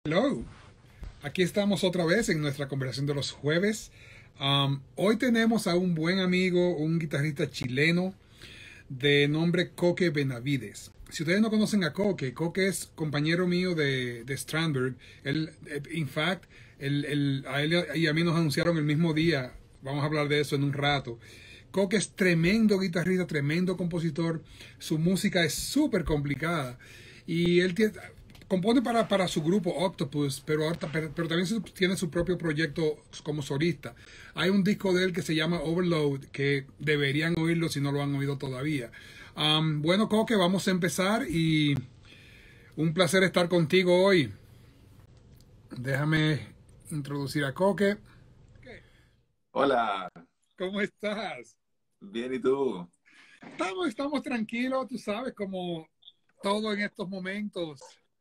Hello, aquí estamos otra vez en nuestra conversación de los jueves. Hoy tenemos a un buen amigo, un guitarrista chileno de nombre Coque Benavides. Si ustedes no conocen a Coque, Coque es compañero mío de Strandberg. In fact, a él y a mí nos anunciaron el mismo día. Vamos a hablar de eso en un rato. Coque es tremendo guitarrista, tremendo compositor. Su música es súper complicada. Y él compone para su grupo Octopus, pero también tiene su propio proyecto como solista. Hay un disco de él que se llama Overload, que deberían oírlo si no lo han oído todavía. Bueno, Coque, vamos a empezar y un placer estar contigo hoy. Déjame introducir a Coque. Hola, ¿Cómo estás? bien, ¿y tú? Estamos tranquilos, tú sabes, como todo en estos momentos,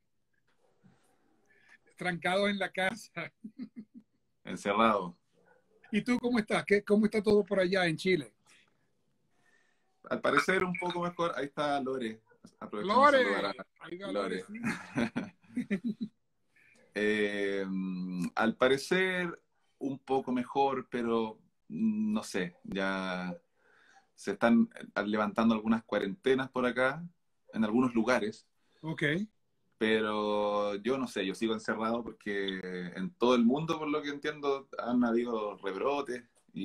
trancados en la casa. Encerrado. ¿Y tú cómo estás? ¿Cómo está todo por allá en Chile? Al parecer un poco mejor. Ahí está Lore, aprovechando de saludar a Lore, ahí va Lore, Lore. sí. Eh, Al parecer un poco mejor, pero no sé, ya se están levantando algunas cuarentenas por acá, en algunos lugares, Ok. pero yo no sé, yo sigo encerrado porque en todo el mundo, por lo que entiendo, han habido rebrotes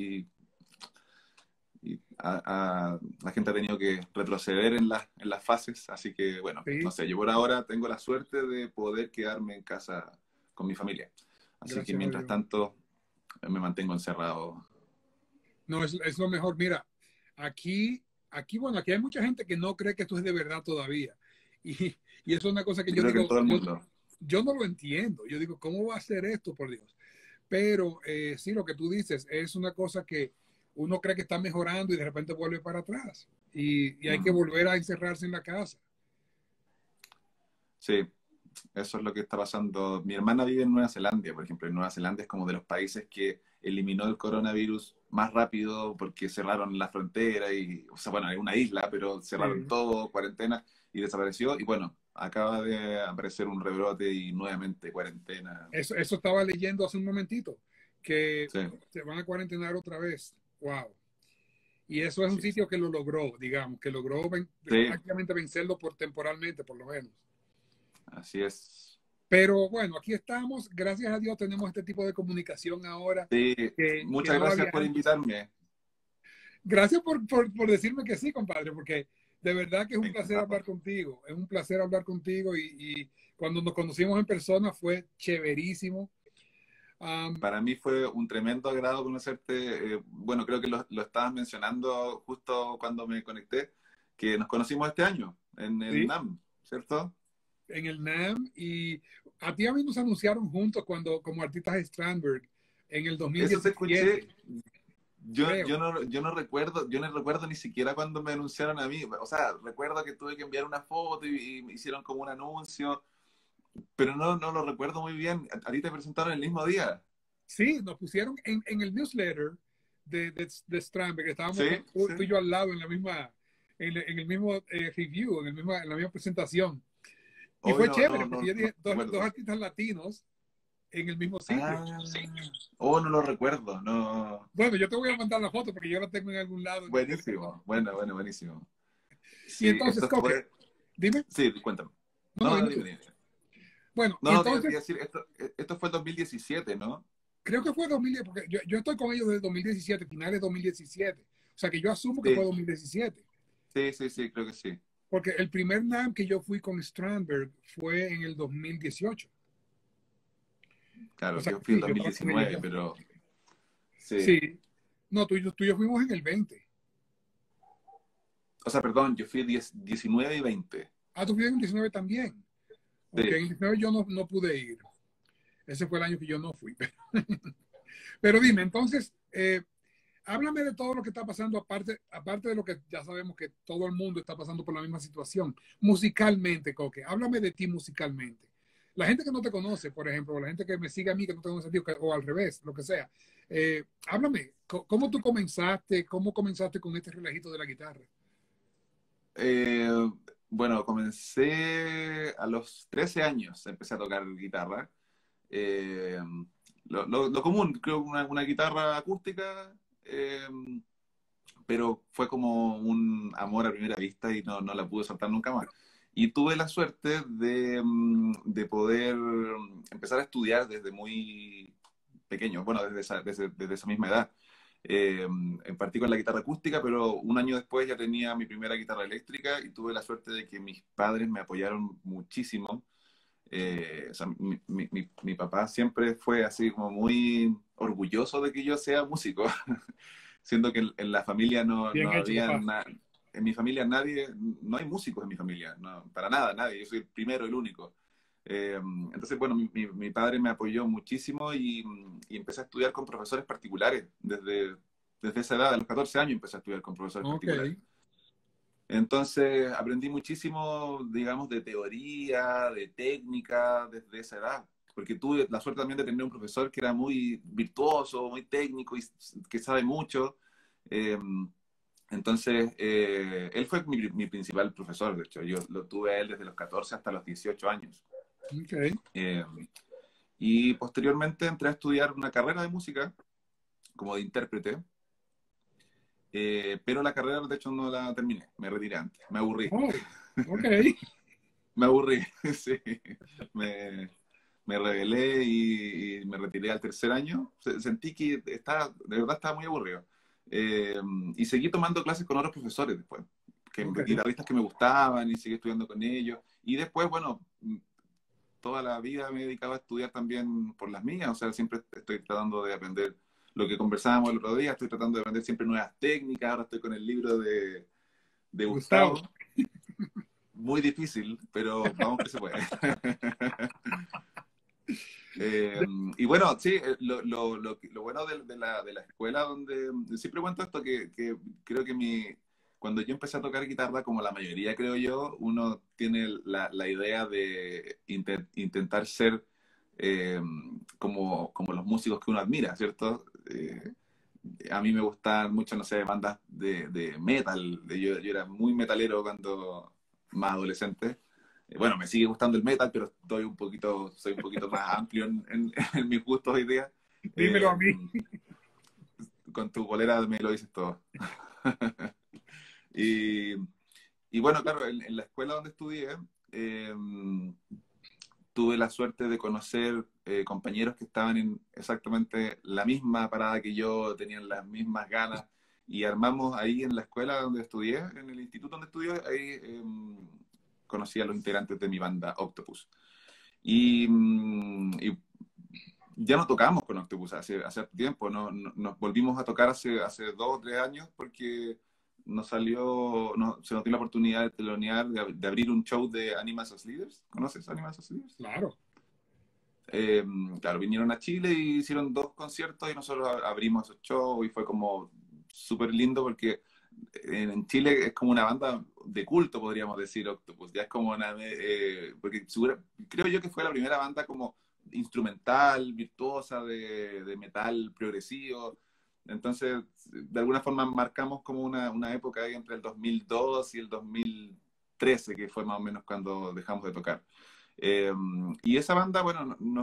y la gente ha tenido que retroceder en las fases, así que bueno, no Sí, sé, yo por ahora tengo la suerte de poder quedarme en casa con mi familia, así que gracias a mientras Dios. tanto me mantengo encerrado. No, es lo mejor. Mira, bueno, aquí hay mucha gente que no cree que esto es de verdad todavía. Y eso es una cosa que Yo yo creo que en digo, todo el mundo. yo no lo entiendo. Yo digo, ¿cómo va a ser esto, por Dios? Pero sí, lo que tú dices es una cosa que uno cree que está mejorando y de repente vuelve para atrás. Y hay que Mm, volver a encerrarse en la casa. sí, eso es lo que está pasando. Mi hermana vive en Nueva Zelanda, por ejemplo. En Nueva Zelanda es como de los países que eliminó el coronavirus más rápido porque cerraron la frontera y, o sea, bueno, es una isla, pero cerraron Sí. todo, cuarentena y desapareció. Y bueno, acaba de aparecer un rebrote y nuevamente cuarentena. Eso estaba leyendo hace un momentito, que Sí, se van a cuarentenar otra vez. Wow. Y eso es un sí, sitio que lo logró, digamos, que logró sí, prácticamente vencerlo por temporalmente, por lo menos. así es. Pero bueno, aquí estamos. Gracias a Dios tenemos este tipo de comunicación ahora Sí, que muchas no gracias había por antes. invitarme. Gracias por decirme que sí, compadre, porque de verdad que es un placer Encantado. hablar contigo. Es un placer hablar contigo y cuando nos conocimos en persona fue chéverísimo. Um, Para mí fue un tremendo agrado conocerte. Bueno, creo que lo estabas mencionando justo cuando me conecté, que nos conocimos este año en el sí, NAM, ¿cierto? en el NAM y a mí nos anunciaron juntos cuando como artistas de Strandberg en el Eso te escuché. 2017, Yo creo. no, yo no recuerdo ni siquiera cuando me anunciaron a mí. O sea, recuerdo que tuve que enviar una foto y me hicieron como un anuncio, pero no lo recuerdo muy bien. A ti te presentaron el mismo día. Sí, nos pusieron en el newsletter de Strandberg, estábamos Sí, sí. tú y yo al lado en la misma, en el mismo review, en la misma presentación. Y Hoy fue no, chévere porque yo no dije, dos recuerdo. artistas latinos en el mismo sitio. Ah, oh, no lo recuerdo, no. Bueno, yo te voy a mandar la foto porque yo la tengo en algún lado en el teléfono. Buenísimo, bueno, buenísimo. Y Sí, entonces, esto Coque, fue. dime. Sí, cuéntame. No, no, dime Dime, tú. dime. Bueno, y No, te iba entonces, a decir, esto fue el 2017, ¿no? creo que fue 2010, porque yo estoy con ellos desde 2017, finales de 2017. O sea que yo asumo que fue Sí, 2017. sí, creo que sí. Porque el primer NAM que yo fui con Strandberg fue en el 2018. O Claro, sea yo que fui el sí, yo estaba con ellos 2019, ya. pero sí. Sí. No, tú y yo fuimos en el 20. O sea, perdón, yo fui 19 y 20. Ah, tú fuiste en el 19 también. Ok, en Sí. el 19 yo no pude ir. Ese fue el año que yo no fui. Pero dime, entonces, háblame de todo lo que está pasando, aparte de lo que ya sabemos que todo el mundo está pasando por la misma situación. Musicalmente, Coque, háblame de ti musicalmente. La gente que no te conoce, por ejemplo, o la gente que me sigue a mí que no te conoce a ti, o al revés, lo que sea. Háblame, ¿cómo tú comenzaste? ¿Cómo comenzaste con este relajito de la guitarra? Eh, bueno, comencé a los 13 años, empecé a tocar guitarra. Eh, lo común, creo que una guitarra acústica, pero fue como un amor a primera vista y no la pude soltar nunca más. Y tuve la suerte de poder empezar a estudiar desde muy pequeño, bueno, desde esa misma edad. Partí con la guitarra acústica, pero un año después ya tenía mi primera guitarra eléctrica y tuve la suerte de que mis padres me apoyaron muchísimo. O sea, mi papá siempre fue así como muy orgulloso de que yo sea músico, siendo que en la familia no Bien hecho, había papá. nada. En mi familia nadie, no hay músicos en mi familia, no, para nada, nadie. Yo soy el primero, el único. Entonces, bueno, mi padre me apoyó muchísimo y empecé a estudiar con profesores particulares. Desde esa edad, a los 14 años, empecé a estudiar con profesores Ok. particulares. Entonces, aprendí muchísimo, digamos, de teoría, de técnica, desde esa edad. Porque tuve la suerte también de tener un profesor que era muy virtuoso, muy técnico y que sabe mucho. Eh, entonces, él fue mi principal profesor, de hecho. Yo lo tuve a él desde los 14 hasta los 18 años. Ok. Eh, y posteriormente entré a estudiar una carrera de música como de intérprete, pero la carrera, de hecho, no la terminé. Me retiré antes, me aburrí. Oh, ok. Me aburrí, sí. Me, me rebelé y me retiré al tercer año. Sentí que de verdad estaba muy aburrido. Eh, y seguí tomando clases con otros profesores después, Ok. guitarristas que me gustaban y seguí estudiando con ellos. Y después, bueno, toda la vida me he dedicado a estudiar también por las mías, o sea, siempre estoy tratando de aprender lo que conversábamos el otro día, estoy tratando de aprender siempre nuevas técnicas, ahora estoy con el libro de Gustavo. Gustavo, muy difícil, pero vamos que se puede. Eh, y bueno, sí, lo bueno de la escuela donde siempre cuento esto que creo que cuando yo empecé a tocar guitarra, como la mayoría creo yo, uno tiene la idea de intentar ser eh, como los músicos que uno admira, ¿cierto? A mí me gustan mucho, no sé, bandas de metal. Yo era muy metalero cuando más adolescente. Bueno, me sigue gustando el metal, pero soy un poquito más amplio en mis gustos hoy día. Dímelo Eh, a mí. con tu bolera me lo dices todo. Y, y bueno, claro, en la escuela donde estudié, eh, tuve la suerte de conocer compañeros que estaban en exactamente la misma parada que yo, tenían las mismas ganas, y armamos ahí en la escuela donde estudié, en el instituto donde estudié, ahí conocí a los integrantes de mi banda Octopus. Y ya no tocamos con Octopus hace tiempo, nos volvimos a tocar hace 2 o 3 años porque se nos dio la oportunidad de telonear, de abrir un show de Animals as Leaders. ¿Conoces Animals as Leaders? Claro. Eh, claro, vinieron a Chile y hicieron 2 conciertos y nosotros abrimos esos shows y fue como súper lindo porque en Chile es como una banda de culto, podríamos decir, Octopus. Ya es como porque creo yo que fue la primera banda como instrumental, virtuosa, de metal progresivo. Entonces, de alguna forma marcamos como una época ahí entre el 2002 y el 2013, que fue más o menos cuando dejamos de tocar. Eh, y esa banda, bueno,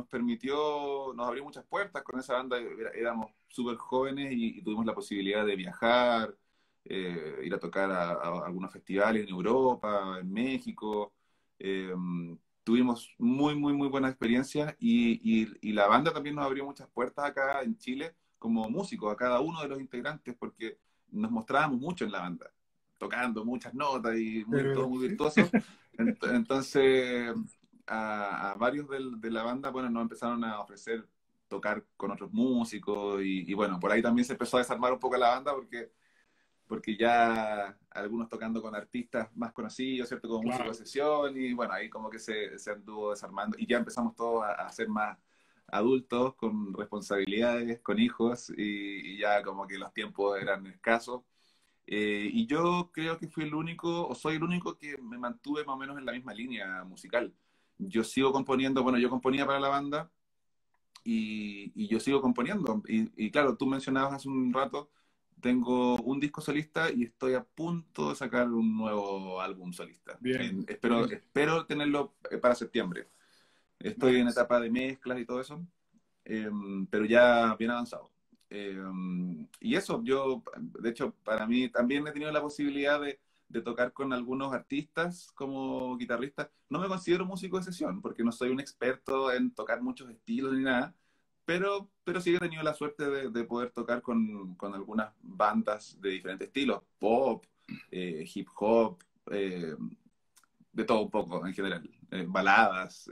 nos abrió muchas puertas. Con esa banda éramos súper jóvenes y tuvimos la posibilidad de viajar, ir a tocar a algunos festivales en Europa, en México. Eh, Tuvimos muy buenas experiencias y la banda también nos abrió muchas puertas acá en Chile como músicos, a cada uno de los integrantes, porque nos mostrábamos mucho en la banda, tocando muchas notas y todo Pero muy sí. virtuoso. Entonces, a varios de la banda, bueno, nos empezaron a ofrecer tocar con otros músicos y bueno, por ahí también se empezó a desarmar un poco la banda porque ya algunos tocando con artistas más conocidos, ¿cierto? Como músicos Claro. de sesión y bueno, ahí como que se anduvo desarmando y ya empezamos todos a ser más adultos, con responsabilidades, con hijos y ya como que los tiempos eran escasos. Y yo creo que fui el único, o soy el único que me mantuve más o menos en la misma línea musical. Yo sigo componiendo, bueno, yo componía para la banda y yo sigo componiendo. Y claro, tú mencionabas hace un rato, tengo un disco solista y estoy a punto de sacar un nuevo álbum solista. Bien, Espero, bien. espero tenerlo para septiembre. Estoy en Nice. etapa de mezclas y todo eso, pero ya bien avanzado. Y eso, yo, de hecho, para mí también he tenido la posibilidad de tocar con algunos artistas como guitarrista. No me considero músico de sesión, porque no soy un experto en tocar muchos estilos ni nada, pero sí he tenido la suerte de poder tocar con algunas bandas de diferentes estilos, pop, hip hop, eh, de todo un poco en general, baladas.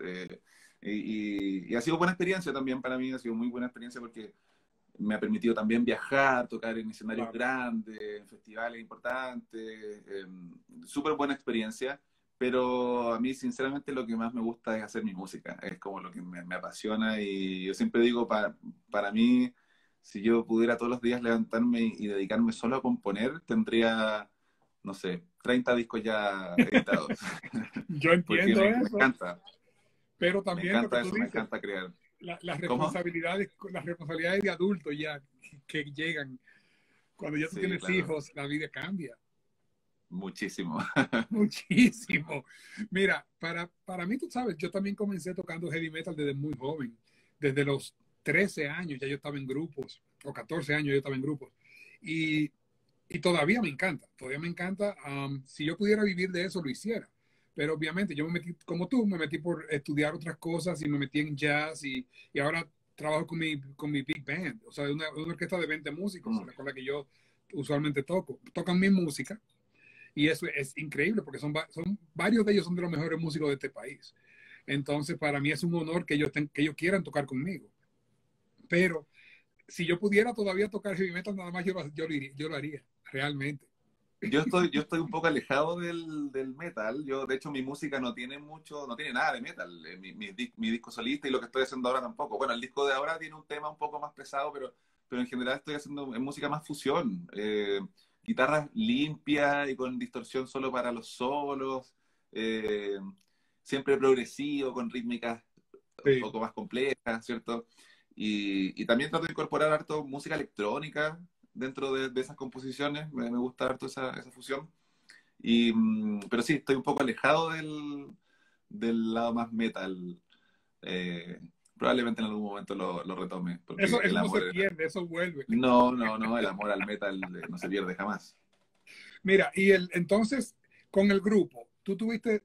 Y ha sido buena experiencia también para mí, ha sido muy buena experiencia porque me ha permitido también viajar, tocar en escenarios Claro. grandes, en festivales importantes, súper buena experiencia, pero a mí sinceramente lo que más me gusta es hacer mi música, es como lo que me apasiona y yo siempre digo, para mí, si yo pudiera todos los días levantarme y dedicarme solo a componer, tendría, no sé, 30 discos ya editados, Yo porque entiendo me eso, encanta, pero me también lo que encanta tú eso, me dices, encanta crear. ¿Cómo? las responsabilidades de adulto ya que llegan. Cuando ya tú Sí, tienes claro, hijos, la vida cambia muchísimo. muchísimo. Mira, para mí, tú sabes, yo también comencé tocando heavy metal desde muy joven. Desde los 13 años ya yo estaba en grupos, o 14 años yo estaba en grupos. Y, y todavía me encanta, todavía me encanta. Si yo pudiera vivir de eso, lo hiciera. Pero obviamente yo me metí, como tú, me metí por estudiar otras cosas y me metí en jazz y ahora trabajo con mi big band, o sea, una orquesta de 20 músicos, Mm. con la que yo usualmente toco. Tocan mi música y eso es increíble porque son varios de ellos son de los mejores músicos de este país. Entonces, para mí es un honor que ellos quieran tocar conmigo. Pero si yo pudiera todavía tocar heavy metal, nada más yo lo haría, realmente. Yo estoy un poco alejado del metal. Yo, de hecho, mi música no tiene mucho, no tiene nada de metal. Mi disco solista y lo que estoy haciendo ahora tampoco. Bueno, el disco de ahora tiene un tema un poco más pesado, pero en general estoy haciendo música más fusión. Guitarras limpias y con distorsión solo para los solos. eh, Siempre progresivo, con rítmicas un Sí. poco más complejas, ¿cierto? Y también trato de incorporar harto música electrónica dentro de esas composiciones, me gusta harto esa fusión. Pero sí, estoy un poco alejado del lado más metal. Eh, Probablemente en algún momento lo retome, porque el Eso no se amor... pierde, eso vuelve. No, no, no, el amor al metal no se pierde jamás. Mira, entonces, con el grupo, tú tuviste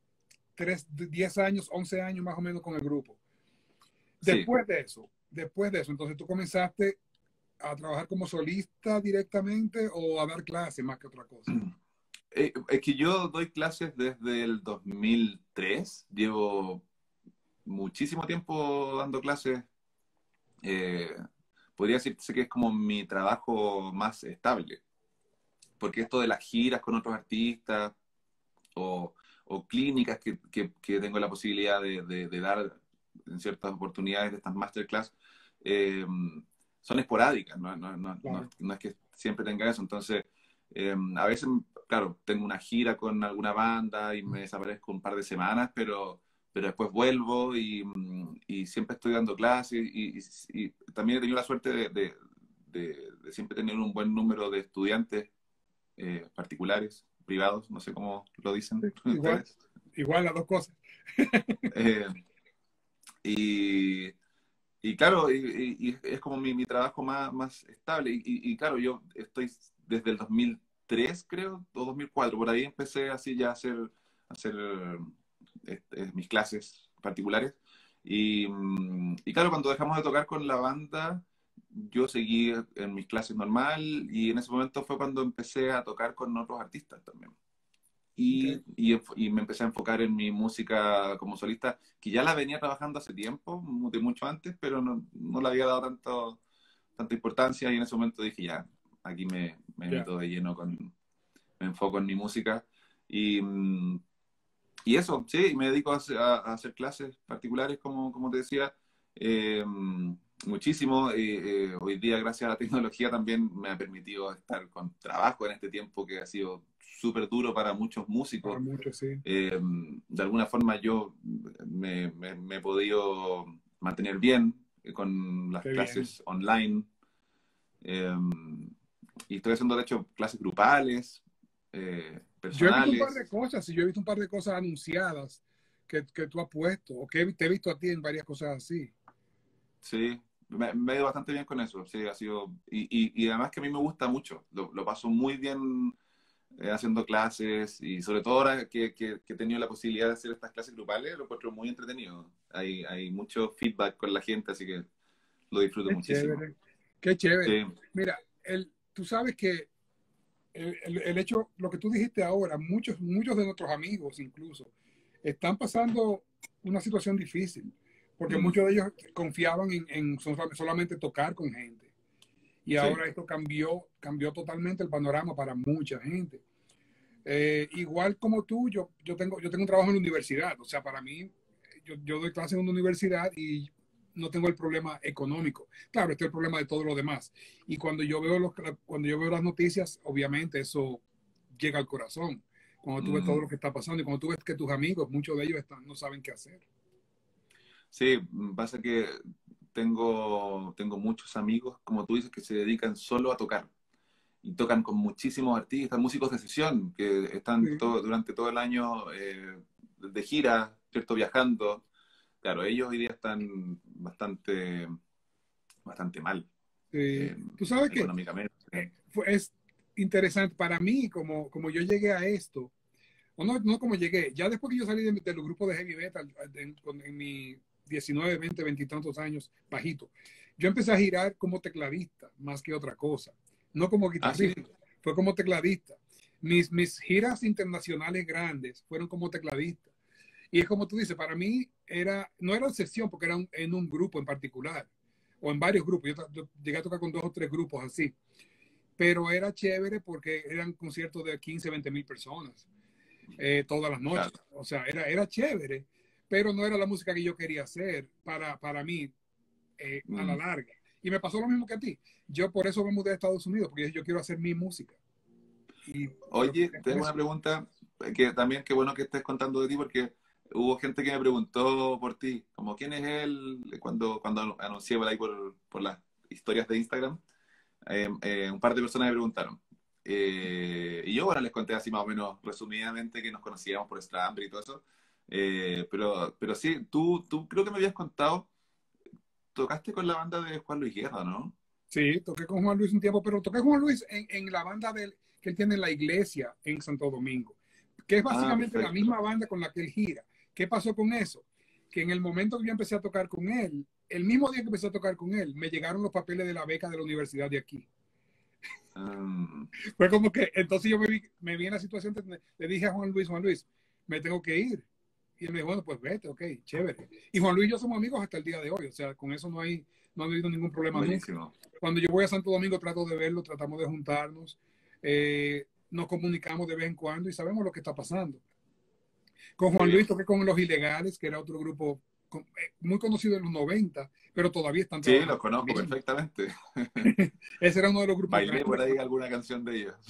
10 años, 11 años más o menos con el grupo. Sí. Después de eso, entonces tú comenzaste a trabajar como solista directamente o a dar clases más que otra cosa. Es que yo doy clases desde el 2003, llevo muchísimo tiempo dando clases. eh, Podría decirse que es como mi trabajo más estable, porque esto de las giras con otros artistas o, o clínicas que tengo la posibilidad de dar en ciertas oportunidades de estas masterclass, eh, son esporádicas, Claro. no es que siempre tenga eso. Entonces, a veces, claro, tengo una gira con alguna banda y me desaparezco un par de semanas, pero después vuelvo y siempre estoy dando clases y también he tenido la suerte de siempre tener un buen número de estudiantes particulares, privados, no sé cómo lo dicen Igual, ustedes. igual las dos cosas. Eh, y, y claro, y es como mi trabajo más estable. Claro, yo estoy desde el 2003, creo, o 2004, por ahí empecé así ya a hacer mis clases particulares. Y claro, cuando dejamos de tocar con la banda, yo seguí en mis clases normal y en ese momento fue cuando empecé a tocar con otros artistas también. Okay. Y me empecé a enfocar en mi música como solista, que ya la venía trabajando hace tiempo, de mucho antes, pero no le había dado tanta importancia y en ese momento dije, ya, aquí me Ya. meto de lleno me enfoco en mi música. Y, mm, y eso, sí, me dedico a hacer clases particulares, como te decía, eh, muchísimo. Hoy día, gracias a la tecnología, también me ha permitido estar con trabajo en este tiempo que ha sido súper duro para muchos Para músicos. muchos, sí. De alguna forma yo me he podido mantener bien con las Qué bien. clases online. eh, y estoy haciendo, de hecho, clases grupales, Yo he visto un par personales. de cosas y yo he visto un par de cosas anunciadas que tú has puesto, o que te he visto a ti en varias cosas así. Sí, me he ido bastante bien con eso, sí, ha sido, y además que a mí me gusta mucho, lo paso muy bien haciendo clases y sobre todo ahora que he tenido la posibilidad de hacer estas clases grupales, lo encuentro muy entretenido. Hay mucho feedback con la gente, así que lo disfruto Qué muchísimo. chévere, qué chévere. Sí, Mira, tú sabes que el hecho, lo que tú dijiste ahora, muchos de nuestros amigos incluso, están pasando una situación difícil, porque mm, muchos de ellos confiaban solamente tocar con gente. Y sí, ahora esto cambió totalmente el panorama para mucha gente. Igual como tú, yo tengo un trabajo en la universidad. O sea, para mí, yo doy clases en una universidad y no tengo el problema económico. Claro, este es el problema de todo lo demás. Y cuando yo veo las noticias, obviamente eso llega al corazón. Cuando tú ves todo mm, lo que está pasando y cuando tú ves que tus amigos, muchos de ellos no saben qué hacer. sí, pasa que tengo muchos amigos, como tú dices, que se dedican solo a tocar. Y tocan con muchísimos artistas, músicos de sesión, que están Sí. durante todo el año de gira, ¿cierto? Viajando. Claro, ellos hoy día están bastante mal Tú sabes que económicamente. es interesante para mí, como yo llegué a esto, o no como llegué, ya después que yo salí de los grupos de heavy metal en mi 19 20 20 y tantos años, bajito, yo empecé a girar como tecladista más que otra cosa, no como Ah, sí. guitarrista, fue como tecladista. Mis giras internacionales grandes fueron como tecladista. Y es como tú dices, para mí no era sesión porque era en un grupo en particular, o en varios grupos. Yo llegué a tocar con 2 o 3 grupos así, pero era chévere porque eran conciertos de 15 20 mil personas todas las noches. Claro. O sea, era chévere, pero no era la música que yo quería hacer para mí a la Mm. larga. Y me pasó lo mismo que a ti. Yo por eso me mudé a Estados Unidos, porque yo quiero hacer mi música. Y lo que Oye, con tengo una eso. pregunta que también qué bueno que estés contando de ti porque hubo gente que me preguntó por ti, como quién es él cuando anuncié por ahí por las historias de Instagram. Un par de personas me preguntaron. Y yo, bueno, les conté así más o menos resumidamente que nos conocíamos por Stramber y todo eso. Pero sí, tú creo que me habías contado, tocaste con la banda de Juan Luis Guerra, ¿no? Sí, toqué con Juan Luis un tiempo, pero toqué con Juan Luis en la banda que él tiene en la iglesia en Santo Domingo, que es Ah, básicamente la perfecto. misma banda con la que él gira. ¿Qué pasó con eso? Que en el momento que yo empecé a tocar con él, el mismo día que empecé a tocar con él, me llegaron los papeles de la beca de la universidad de aquí. Mm, Fue como que, entonces yo me vi en la situación, le dije a Juan Luis, me tengo que ir. Y él me dijo, bueno, pues vete, ok, chévere. Y Juan Luis y yo somos amigos hasta el día de hoy, o sea, con eso no ha habido ningún problema nunca. buenísimo. Cuando yo voy a Santo Domingo trato de verlo, tratamos de juntarnos, nos comunicamos de vez en cuando y sabemos lo que está pasando. Con Juan Sí. Luis toqué con Los Ilegales, que era otro grupo muy conocido en los 90, pero todavía están Sí, los trabajando conozco bien. perfectamente. Ese era uno de los grupos Bailé por grandes. ahí alguna canción de ellos.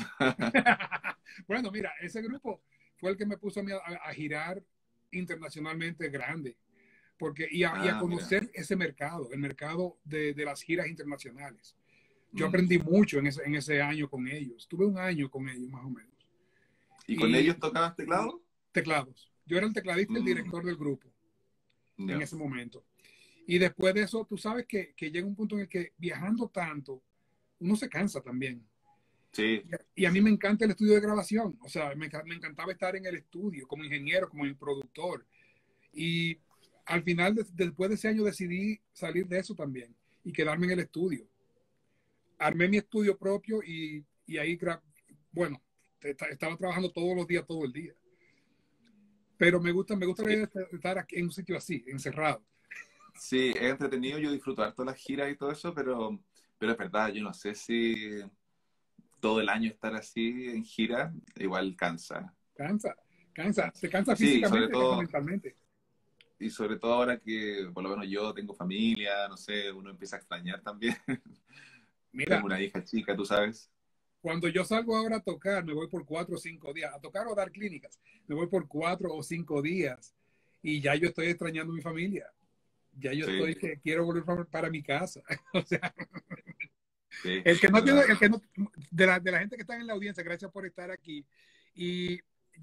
Bueno, mira, ese grupo fue el que me puso a girar internacionalmente grande, y a Ah, mira. conocer ese mercado, el mercado de las giras internacionales. Yo Mm. aprendí mucho en ese año con ellos. Tuve un año con ellos, más o menos. ¿Y con Y ellos tocabas teclado? teclados. Yo era el tecladista y el Mm, director del grupo en ya. ese momento. Y después de eso, tú sabes que llega un punto en el que viajando tanto, uno se cansa también. Sí, Y a mí me encanta el estudio de grabación. O sea, me encantaba estar en el estudio como ingeniero, como productor. Y al final, después de ese año, decidí salir de eso también y quedarme en el estudio. Armé mi estudio propio y ahí, bueno, estaba trabajando todos los días, todo el día. Pero me gusta la sí, idea de estar aquí en un sitio así, encerrado. sí, es entretenido. Yo disfruto harto las giras y todo eso, pero es verdad, yo no sé si todo el año estar así en gira igual cansa. Cansa, cansa. Cansa. Te cansa Sí, físicamente, te cansa mentalmente. y sobre todo ahora que por lo menos yo tengo familia, no sé, uno empieza a extrañar también. Mira, Tengo una hija chica, tú sabes. cuando yo salgo ahora a tocar, me voy por 4 o 5 días, a tocar o a dar clínicas, me voy por 4 o 5 días y ya yo estoy extrañando a mi familia. Ya yo Sí, estoy que quiero volver para mi casa. O sea, sí, el que es no tiene, verdad. el que no, de la gente que está en la audiencia, gracias por estar aquí. Y yo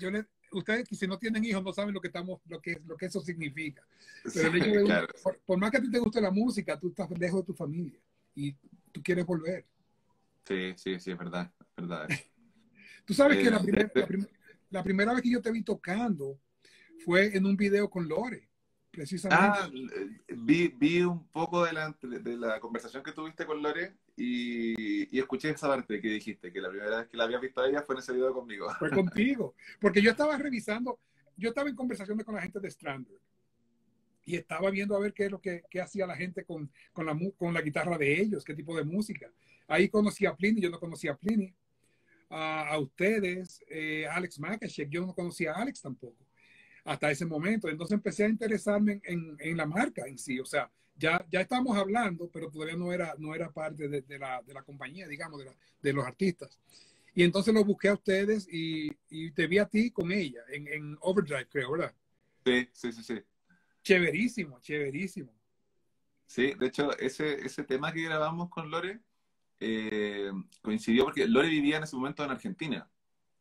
ustedes que si no tienen hijos no saben lo que eso significa. Pero el hecho de, Claro. por más que a ti te guste la música, tú estás lejos de tu familia y tú quieres volver. Sí, sí, sí, es verdad eso. Tú sabes que Eh, de- de- la primera vez que yo te vi tocando fue en un video con Lore, precisamente. vi un poco de la conversación que tuviste con Lore y escuché esa parte que dijiste, que la primera vez que la habías visto a ella fue en ese video conmigo. Fue contigo. Porque yo estaba revisando, yo estaba en conversaciones con la gente de Strandberg y estaba viendo a ver qué es lo que hacía la gente con la guitarra de ellos, qué tipo de música. Ahí conocí a Pliny, yo no conocía a Pliny, a ustedes, Alex Makashek, yo no conocía a Alex tampoco hasta ese momento. Entonces empecé a interesarme en la marca en sí. O sea, ya estábamos hablando, pero todavía no era parte de la compañía, digamos, de los artistas. Y entonces lo busqué a ustedes y te vi a ti con ella en Overdrive, creo, ¿verdad? Sí, sí, sí, sí. Chéverísimo, chéverísimo. Sí, de hecho, ese tema que grabamos con Lore eh, coincidió porque Lore vivía en ese momento en Argentina.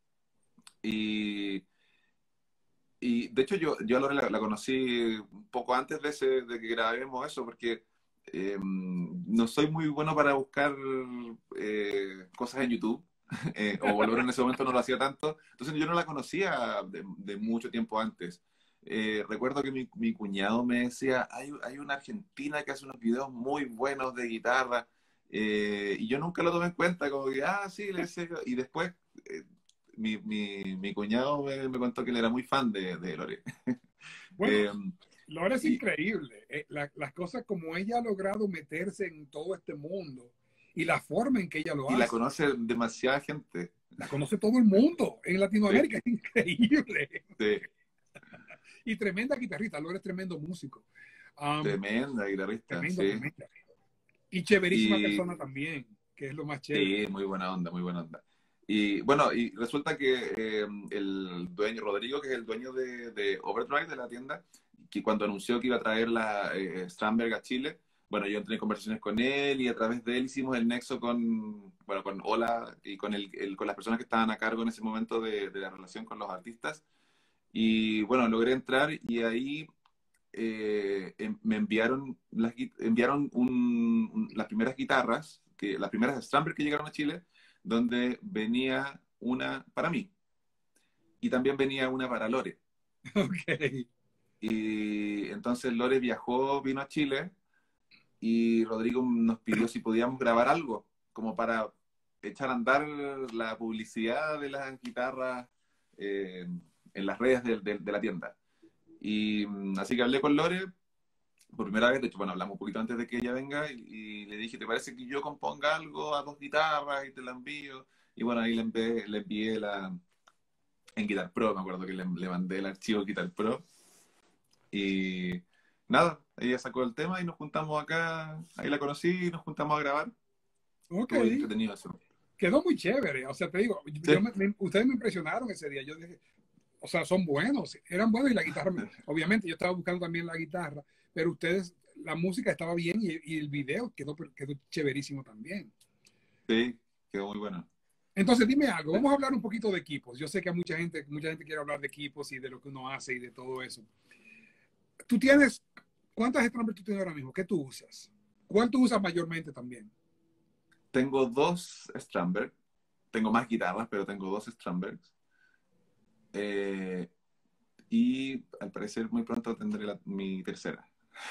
Y, y de hecho yo a Lore la conocí un poco antes de que grabemos eso, porque no soy muy bueno para buscar cosas en YouTube, o Lore en ese momento no lo hacía tanto, entonces yo no la conocía de mucho tiempo antes. Recuerdo que mi cuñado me decía, hay una argentina que hace unos videos muy buenos de guitarra, y yo nunca lo tomé en cuenta, como que, sí, le sé. Y después eh, mi cuñado me contó que él era muy fan de Lore. Bueno, Eh, Laura es y, increíble. Las cosas como ella ha logrado meterse en todo este mundo y la forma en que ella lo y la hace. conoce demasiada gente. La conoce todo el mundo en Sí, Latinoamérica, es increíble. sí, Y tremenda guitarrista, Laura es tremendo músico. Um, tremenda guitarrista, tremenda, sí. tremenda. Y chéverísima Y persona también, que es lo más chévere. sí, muy buena onda, muy buena onda. Y bueno, y resulta que el dueño, Rodrigo, que es el dueño de Overdrive, de la tienda, que cuando anunció que iba a traer la Strandberg a Chile, bueno, yo entré en conversaciones con él y a través de él hicimos el nexo bueno, con Ola y con las personas que estaban a cargo en ese momento de la relación con los artistas. Y bueno, logré entrar y ahí me enviaron las primeras guitarras, las primeras Stramber que llegaron a Chile, donde venía una para mí y también venía una para Lore. Ok. Y entonces Lore viajó, vino a Chile y Rodrigo nos pidió si podíamos grabar algo, como para echar a andar la publicidad de las guitarras en las redes de la tienda. Y así que hablé con Lore por primera vez, de hecho, bueno, hablamos un poquito antes de que ella venga y le dije, ¿te parece que yo componga algo a dos guitarras y te la envío? Y bueno, ahí le envié en Guitar Pro, me acuerdo que le mandé el archivo Guitar Pro y nada, ella sacó el tema y nos juntamos acá, ahí la conocí y nos juntamos a grabar. Ok. Estuvo bien entretenido eso. Quedó muy chévere. O sea, te digo, Sí, ustedes me impresionaron ese día. Yo dije, o sea, son buenos, eran buenos y la guitarra, obviamente yo estaba buscando también la guitarra, pero ustedes, la música estaba bien y el video quedó chéverísimo también. sí, quedó muy bueno. Entonces, dime algo, vamos a hablar un poquito de equipos. Yo sé que a mucha gente quiere hablar de equipos y de lo que uno hace y de todo eso. Tú tienes, ¿cuántas Strandberg tú tienes ahora mismo? ¿Qué tú usas? ¿Cuál tú usas mayormente también? Tengo dos Strandberg, tengo más guitarras, pero tengo dos Strandbergs. Eh, y al parecer muy pronto tendré mi tercera.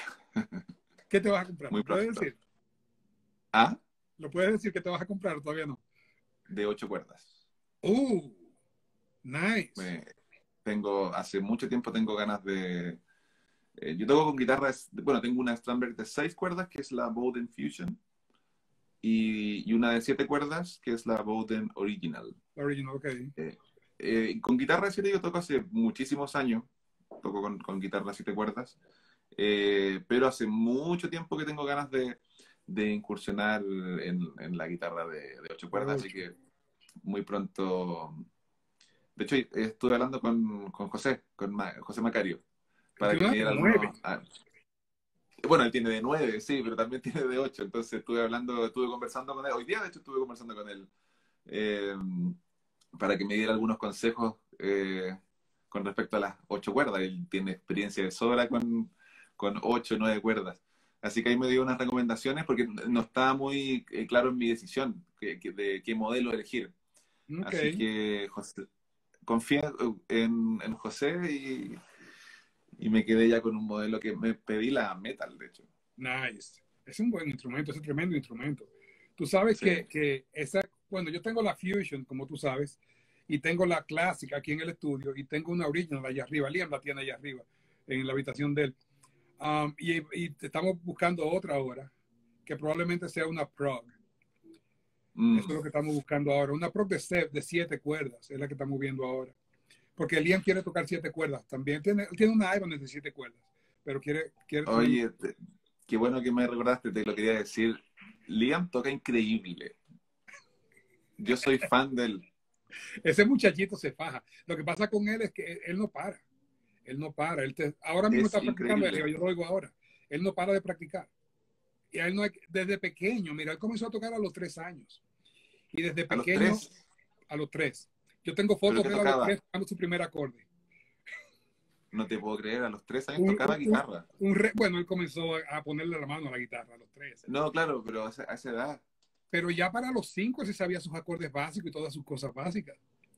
¿Qué te vas a comprar? Muy ¿Lo puedes pronto. decir? ¿Ah? ¿Lo puedes decir que te vas a comprar o todavía no? De ocho cuerdas. Uh, nice. Me, hace mucho tiempo tengo ganas yo toco con guitarras, bueno, tengo una Strandberg de seis cuerdas, que es la Bowden Fusion, y una de siete cuerdas, que es la Bowden Original. Original, ok. Con guitarra de siete yo toco hace muchísimos años, toco con guitarra de siete cuerdas, pero hace mucho tiempo que tengo ganas de incursionar en la guitarra de ocho De cuerdas, así 8. que muy pronto. De hecho, estuve hablando con José, José Macario, Él para tiene que una me de diera 9. algunos. Bueno, él tiene de nueve, sí, pero también tiene de ocho. Entonces estuve conversando con él. Hoy día, de hecho, estuve conversando con él eh, para que me diera algunos consejos con respecto a las 8 cuerdas. Él tiene experiencia de sobra con 8 o 9 cuerdas. Así que ahí me dio unas recomendaciones porque no estaba muy claro en mi decisión de qué modelo elegir. Ok, Así que confié en José y me quedé ya con un modelo que me pedí la Metal, de hecho. nice. Es un buen instrumento, es un tremendo instrumento. Tú sabes Sí. que esa, bueno, yo tengo la Fusion, como tú sabes, y tengo la clásica aquí en el estudio, y tengo una original allá arriba. Liam la tiene allá arriba, en la habitación de él. Y estamos buscando otra ahora, que probablemente sea una prog. Eso Mm. es lo que estamos buscando ahora. Una prog de 7 cuerdas, es la que estamos viendo ahora. Porque Liam quiere tocar 7 cuerdas. También tiene una Ibanez de 7 cuerdas, pero quiere tener... Oye, qué bueno que me recordaste, te lo quería decir. Liam toca increíble. Yo soy fan del... Ese muchachito se faja. Lo que pasa con él es que él no para. Él no para. Ahora mismo Es está practicando, increíble. yo lo oigo ahora. Él no para de practicar. Y a él no hay, desde pequeño, mira, él comenzó a tocar a los 3 años. Y desde A los pequeño, 3, a los 3. Yo tengo ¿pero fotos qué de él a los tocaba? 3 tocando su primer acorde. No te puedo creer, a los 3 años Un, tocaba un, guitarra. bueno, él comenzó a ponerle la mano a la guitarra a los 3. No, claro, pero a esa edad. Pero ya para los 5 él se sabía sus acordes básicos y todas sus cosas básicas.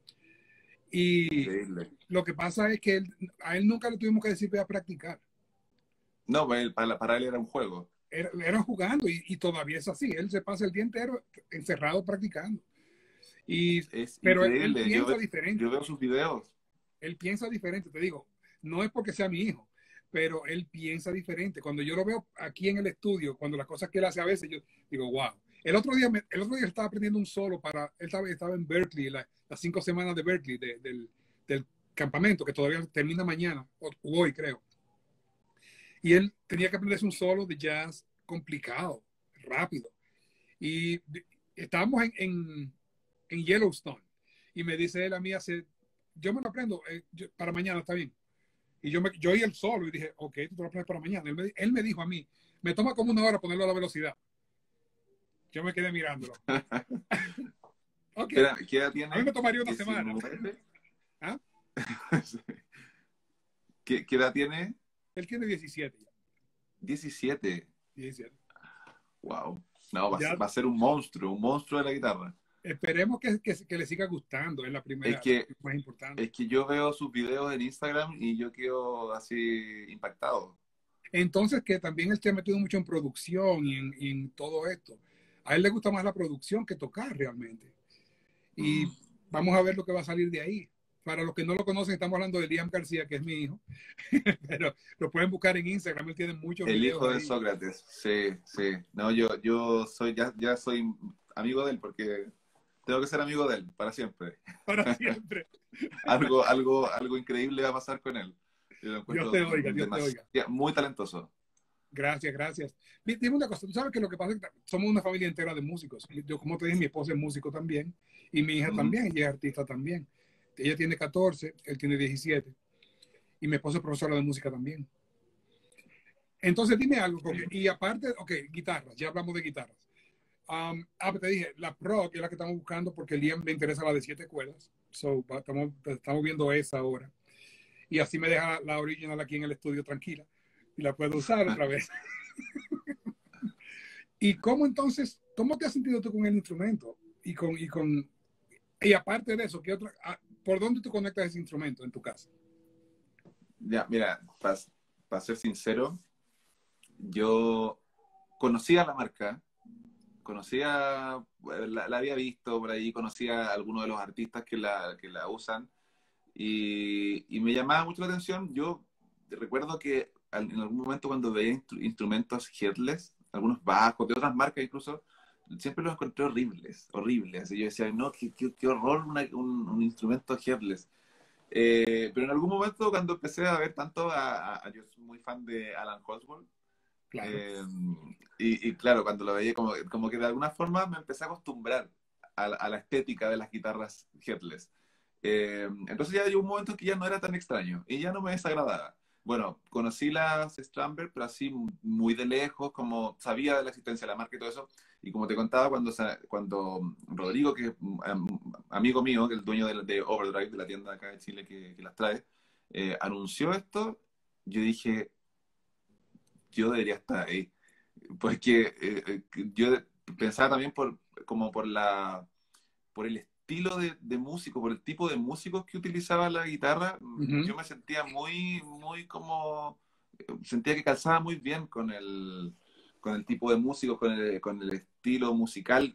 Y Increíble. lo que pasa es que a él nunca le tuvimos que decir que a practicar. No, pues para él era un juego. Era jugando y todavía es así. Él se pasa el día entero encerrado practicando. Y, Es pero él increíble. piensa Yo diferente. veo sus videos. Él piensa diferente, te digo. No es porque sea mi hijo, pero él piensa diferente. Cuando yo lo veo aquí en el estudio, cuando las cosas que él hace a veces, yo digo, wow. El otro día estaba aprendiendo un solo él estaba en Berkeley, las 5 semanas de Berkeley, del campamento, que todavía termina mañana, o hoy creo. Y él tenía que aprenderse un solo de jazz complicado, rápido. Y estábamos en Yellowstone. Y me dice él a mí yo me lo aprendo para mañana, está bien. Y yo oí el solo y dije, ok, tú te lo aprendes para mañana. Él me dijo a mí, me toma como una hora ponerlo a la velocidad. Yo me quedé mirándolo. Ok, Espera, ¿qué edad a mí tiene? me tomaría una semana. 19. ¿Ah? ¿Qué edad tiene? Él tiene 17 ya. 17. 17. Wow. No, Ya va a ser un monstruo de la guitarra. esperemos que le siga gustando, es la Es primera, que, más importante. es que yo veo sus videos en Instagram y yo quedo así impactado. Entonces, que también él se ha metido mucho en producción y en todo esto. A él le gusta más la producción que tocar realmente. Y Mm. vamos a ver lo que va a salir de ahí. Para los que no lo conocen, estamos hablando de Liam García, que es mi hijo, pero lo pueden buscar en Instagram, él tiene muchos El videos hijo de ahí Sócrates, sí, sí. No, yo soy, ya soy amigo de él porque tengo que ser amigo de él para siempre. para siempre. Algo increíble va a pasar con él. Yo lo Dios encuentro te oiga, Dios te oiga. muy talentoso. Gracias, gracias. Dime una cosa, tú sabes que lo que pasa es que somos una familia entera de músicos. Yo, como te dije, mi esposa es músico también y mi hija Ujú. también, ella es artista también. Ella tiene 14, él tiene 17 y mi esposa es profesora de música también. Entonces dime algo, porque, y aparte, ok, guitarras, ya hablamos de guitarras. Te dije, la Pro, que es la que estamos buscando, porque Liam le interesa la de 7 cuerdas. So, estamos viendo esa ahora. Y así me deja la original aquí en el estudio tranquila. Y la puedo usar otra vez. ¿Y cómo entonces, cómo te has sentido tú con el instrumento? Y aparte de eso, ¿por dónde tú conectas ese instrumento en tu casa? Ya, mira, para ser sincero, yo conocía la marca, la había visto por ahí, conocía a algunos de los artistas que la usan y me llamaba mucho la atención. Yo recuerdo que en algún momento cuando veía instrumentos headless, algunos bajos, de otras marcas incluso, siempre los encontré horribles, horribles. Y yo decía, no, qué horror un instrumento headless. Pero en algún momento cuando empecé a ver tanto yo soy muy fan de Alan Osborne, Claro. eh, y claro, cuando lo veía como que de alguna forma me empecé a acostumbrar a la estética de las guitarras headless. Entonces ya llegó un momento que ya no era tan extraño y ya no me desagradaba. Bueno, conocí las Stramber, pero así muy de lejos, como sabía de la existencia de la marca y todo eso. Y como te contaba, cuando Rodrigo, que es amigo mío, que es el dueño de Overdrive, de la tienda acá de Chile que las trae, anunció esto, yo dije, yo debería estar ahí. Porque yo pensaba también como por el estilo de músico, por el tipo de músicos que utilizaba la guitarra, Ujú. yo me sentía muy como, sentía que calzaba muy bien con el tipo de músico, con el estilo musical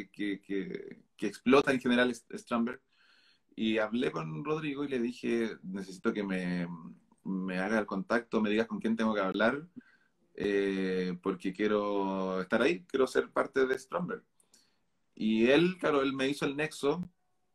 que explota en general Strumberg. Y hablé con Rodrigo y le dije, necesito que me haga el contacto, me digas con quién tengo que hablar, porque quiero estar ahí, quiero ser parte de Stromberg. Y él, claro, él me hizo el nexo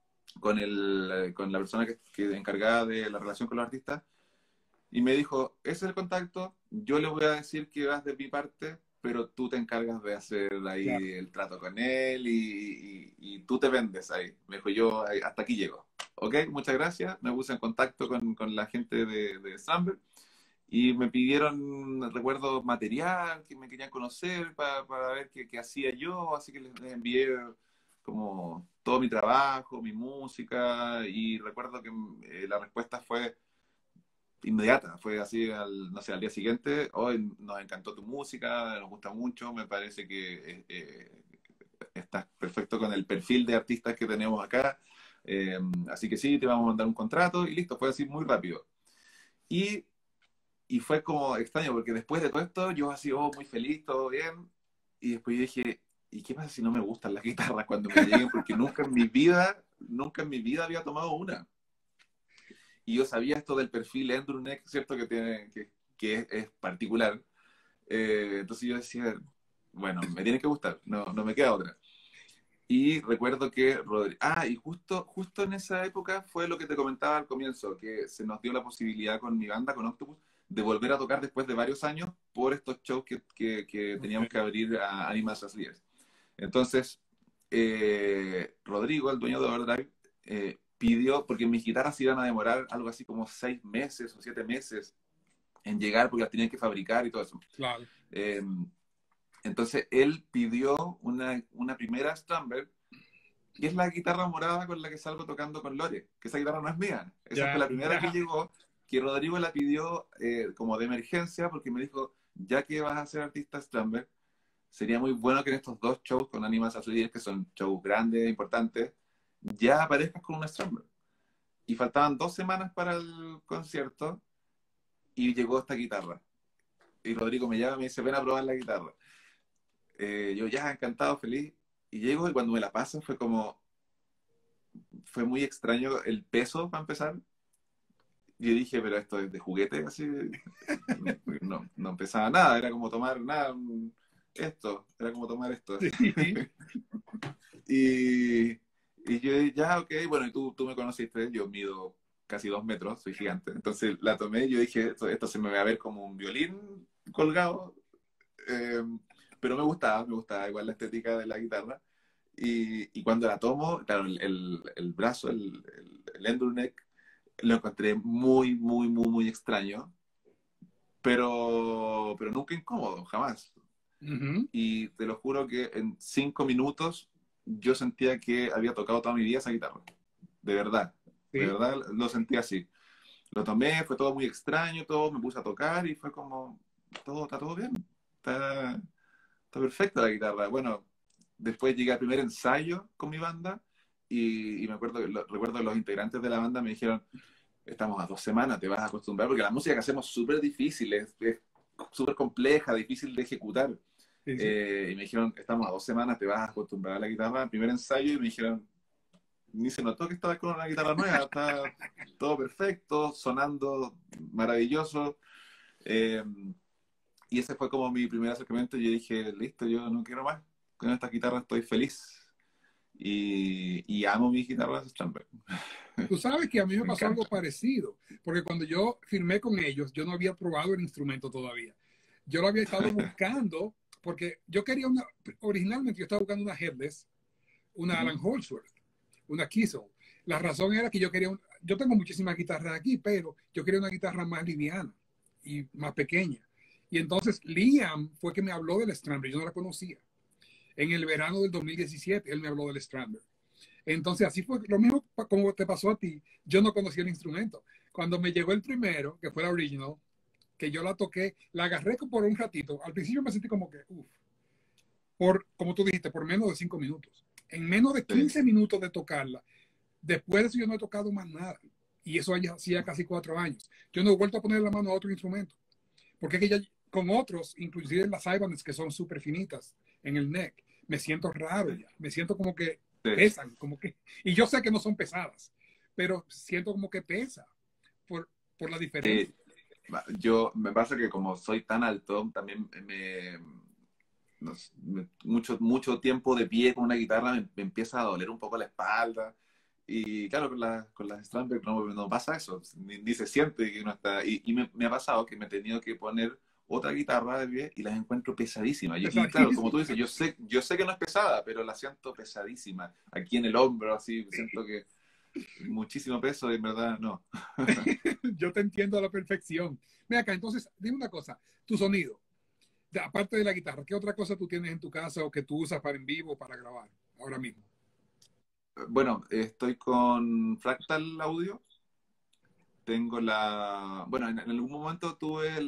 con la persona que encargada de la relación con los artistas y me dijo, ese es el contacto, yo le voy a decir que vas de mi parte, pero tú te encargas de hacer Claro. ahí el trato con él y tú te vendes ahí. Me dijo, yo hasta aquí llego. Ok, muchas gracias. Me puse en contacto con la gente de Stromberg y me pidieron, recuerdo, material que me querían conocer para ver qué hacía yo, así que les envié como todo mi trabajo, mi música, y recuerdo que la respuesta fue inmediata, fue así, no sé, al día siguiente, hoy nos encantó tu música, nos gusta mucho, me parece que estás perfecto con el perfil de artistas que tenemos acá, así que sí, te vamos a mandar un contrato, y listo, fue así muy rápido. Y y fue como extraño, porque después de todo esto, yo así, oh, muy feliz, todo bien. Y después yo dije, ¿y qué pasa si no me gustan las guitarras cuando me lleguen? Porque nunca en mi vida había tomado una. Y yo sabía esto del perfil Andrew Neck, ¿cierto? Que es particular. Entonces yo decía, bueno, me tiene que gustar, no me queda otra. Y recuerdo que y justo en esa época fue lo que te comentaba al comienzo, que se nos dio la posibilidad con mi banda, con Octopus, de volver a tocar después de varios años por estos shows que teníamos que Ok. abrir a Animals as Leaders. Entonces, Rodrigo, el dueño de Overdrive, pidió, porque mis guitarras se iban a demorar algo así como 6 meses o 7 meses en llegar, porque las tenían que fabricar y todo eso. Claro. Eh, entonces, él pidió una primera Strumberg que es la guitarra morada con la que salgo tocando con Lore, que esa guitarra no es mía. Esa fue Ya, la primera que ya. llegó, que Rodrigo la pidió como de emergencia, porque me dijo, ya que vas a ser artista Strumberg, sería muy bueno que en estos dos shows con Animas Azules, que son shows grandes, importantes, ya aparezcas con una Strumberg. Y faltaban 2 semanas para el concierto y llegó esta guitarra. Y Rodrigo me llama y me dice, ven a probar la guitarra. Yo ya encantado, feliz. Y llego y cuando me la pasan fue muy extraño el peso para empezar. Yo dije, pero esto es de juguete, así. No pesaba nada, era como tomar nada, esto, era como tomar esto. Sí. Y, y yo ya, ok, bueno, y tú me conociste, yo mido casi 2 metros, soy gigante. Entonces la tomé y yo dije, esto se me va a ver como un violín colgado. eh, pero me gustaba igual la estética de la guitarra. Y cuando la tomo, claro, el brazo, el Endurneck, lo encontré muy extraño, pero nunca incómodo, jamás. Ujú. Y te lo juro que en 5 minutos yo sentía que había tocado toda mi vida esa guitarra. De Sí. verdad lo sentí así. Lo tomé, fue todo muy extraño, todo, me puse a tocar y fue como, está todo bien, está, está perfecta la guitarra. Bueno, después llegué al primer ensayo con mi banda y me acuerdo, recuerdo que los integrantes de la banda me dijeron, estamos a 2 semanas, te vas a acostumbrar, porque la música que hacemos es súper difícil, es súper compleja, difícil de ejecutar. Sí, sí. Y me dijeron, estamos a 2 semanas, te vas a acostumbrar a la guitarra. Primer ensayo y me dijeron, ni se notó que estabas con una guitarra nueva, está todo perfecto, sonando maravilloso. Eh, y ese fue como mi primer acercamiento y yo dije, listo, yo no quiero más. Con esta guitarra estoy feliz. Y amo mis guitarras Strandberg. Tú sabes que a mí me Me pasó algo encanta. parecido, porque cuando yo firmé con ellos, yo no había probado el instrumento todavía. Yo lo había estado buscando, porque yo quería originalmente yo estaba buscando una Headless, una Ujú. Alan Holdsworth, una Kissel. La razón era que yo quería, yo tengo muchísimas guitarras aquí, pero yo quería una guitarra más liviana y más pequeña. Y entonces Liam fue que me habló del Strandberg, yo no la conocía. En el verano del 2017, él me habló del Strandberg. Entonces, así fue lo mismo como te pasó a ti. Yo no conocía el instrumento. cuando me llegó el primero, que fue la original, que yo la toqué, la agarré por un ratito. Al principio me sentí como que, uff, como tú dijiste, por menos de 5 minutos. En menos de Sí. 15 minutos de tocarla, después de eso yo no he tocado más nada. Y eso hacía casi 4 años. Yo no he vuelto a poner la mano a otro instrumento. Porque es que ya con otros, inclusive las Ibanez que son súper finitas en el neck, me siento raro Sí. ya. Me siento como que Sí. pesan, como que... Y yo sé que no son pesadas, pero siento como que pesa por, por la diferencia. Sí. Yo, me pasa que como soy tan alto, también mucho tiempo de pie con una guitarra me empieza a doler un poco la espalda. Y claro, con las Stramberg no pasa eso, ni se siente que uno está. Y me ha pasado que me he tenido que poner otra guitarra de pie y las encuentro pesadísimas. Y claro, como tú Pesadísima. dices, yo sé que no es pesada, pero la siento pesadísima. Aquí en el hombro, así, siento que muchísimo peso y en verdad no. Yo te entiendo a la perfección. Mira acá, entonces, dime una cosa, tu sonido, aparte de la guitarra, ¿qué otra cosa tú tienes en tu casa o que tú usas para en vivo o para grabar ahora mismo? Bueno, estoy con Fractal Audio. Tengo bueno, en algún momento tuve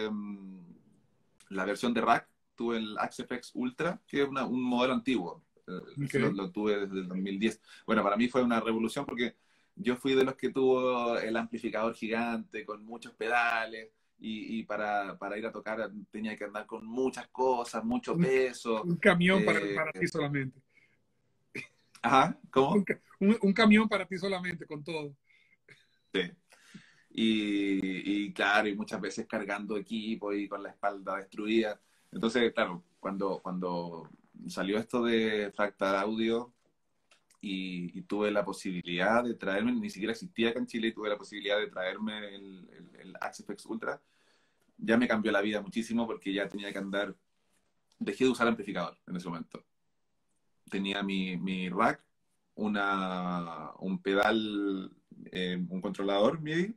la versión de rack, tuve el AxeFX Ultra, que es un modelo antiguo. Ese Okay. lo tuve desde el 2010. Bueno, para mí fue una revolución porque yo fui de los que tuvo el amplificador gigante con muchos pedales y para ir a tocar tenía que andar con muchas cosas, mucho Un, peso. un camión Eh, para ti solamente. ajá, ¿cómo? Un camión para ti solamente con todo. Sí. Y claro, y muchas veces cargando equipo y con la espalda destruida. Entonces, claro, cuando salió esto de Fractal Audio y tuve la posibilidad de traerme, ni siquiera existía acá en Chile, y tuve la posibilidad de traerme el Axe-FX Ultra, ya me cambió la vida muchísimo porque ya tenía que andar, dejé de usar amplificador en ese momento. Tenía mi rack, un pedal, un controlador MIDI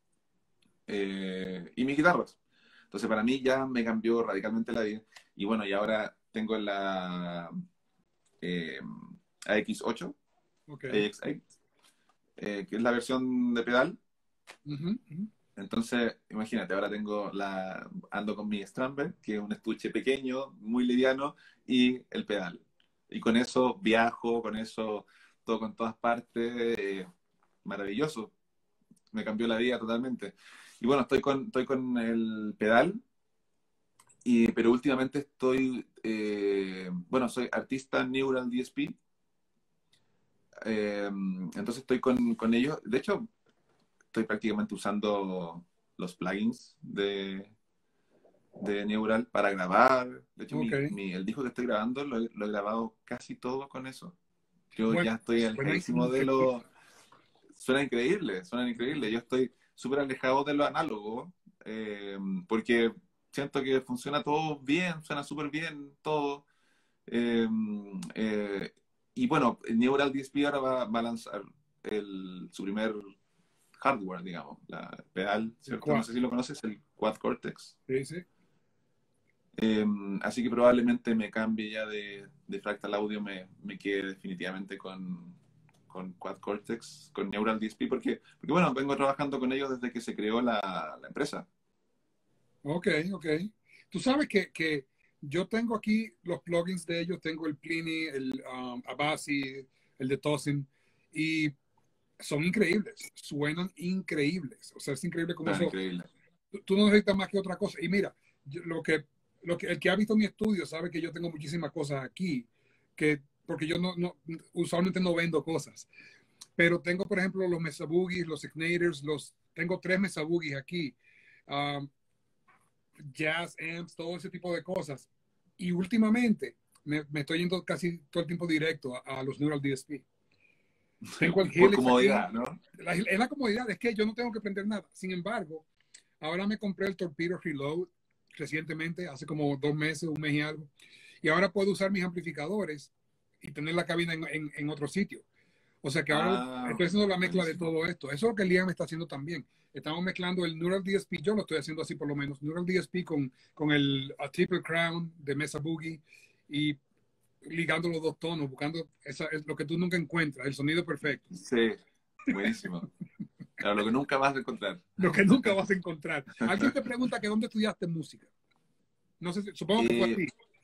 y mis guitarras. Entonces para mí ya me cambió radicalmente la vida. Y bueno, y ahora tengo la eh, AX8, Okay. AX8, que es la versión de pedal. Uh -huh, uh -huh. Entonces, imagínate, ahora ando con mi Stramberg, que es un estuche pequeño, muy liviano, y el pedal. Y con eso viajo, con eso toco en todas partes, maravilloso. Me cambió la vida totalmente. Y bueno, estoy con el pedal. Pero últimamente bueno, soy artista Neural DSP, entonces estoy con ellos. De hecho, estoy prácticamente usando los plugins de Neural para grabar. De hecho, Okay. el disco que estoy grabando lo he grabado casi todo con eso. Yo Bueno, ya estoy suena alejadísimo de increíble. lo... Suena increíble, suena increíble. Yo estoy súper alejado de lo análogo, porque siento que funciona todo bien, suena súper bien todo. Eh, eh, y bueno, Neural DSP ahora va a lanzar su primer hardware, digamos, la pedal, El ¿cierto? No quad. sé si lo conoces, el Quad Cortex. Sí, sí. Eh, Así que probablemente me cambie ya de Fractal Audio, me quede definitivamente con Quad Cortex, con Neural DSP, porque bueno, vengo trabajando con ellos desde que se creó la empresa. Ok, ok. Tú sabes que yo tengo aquí los plugins de ellos, tengo el Pliny, el Abasi, el de Tosin, y son increíbles, suenan increíbles. O sea, es increíble cómo Tan eso, increíble. tú no necesitas más que otra cosa. Y mira, el que ha visto mi estudio sabe que yo tengo muchísimas cosas aquí, porque yo usualmente no vendo cosas. Pero tengo, por ejemplo, los Mesa Boogies, los Ignators, tengo 3 Mesa Boogies aquí. Um, Jazz amps, todo ese tipo de cosas. Y últimamente me estoy yendo casi todo el tiempo directo a los Neural DSP. Tengo el Por Helix aquí. comodidad, ¿no? Es la comodidad, es que yo no tengo que aprender nada. Sin embargo, ahora me compré el Torpedo Reload recientemente, hace como 2 meses, un mes y algo. Y ahora puedo usar mis amplificadores y tener la cabina en otro sitio. O sea que ahora Ah, estoy haciendo la mezcla de buenísimo. todo esto. Eso es lo que Liam está haciendo también. Estamos mezclando el Neural DSP, yo lo estoy haciendo así por lo menos, Neural DSP con el Triple Crown de Mesa Boogie y ligando los dos tonos, buscando es lo que tú nunca encuentras, el sonido perfecto. Sí, buenísimo. Claro, lo que nunca vas a encontrar. Lo que nunca vas a encontrar. Alguien te pregunta que dónde estudiaste música. No sé, supongo que fue Eh, así.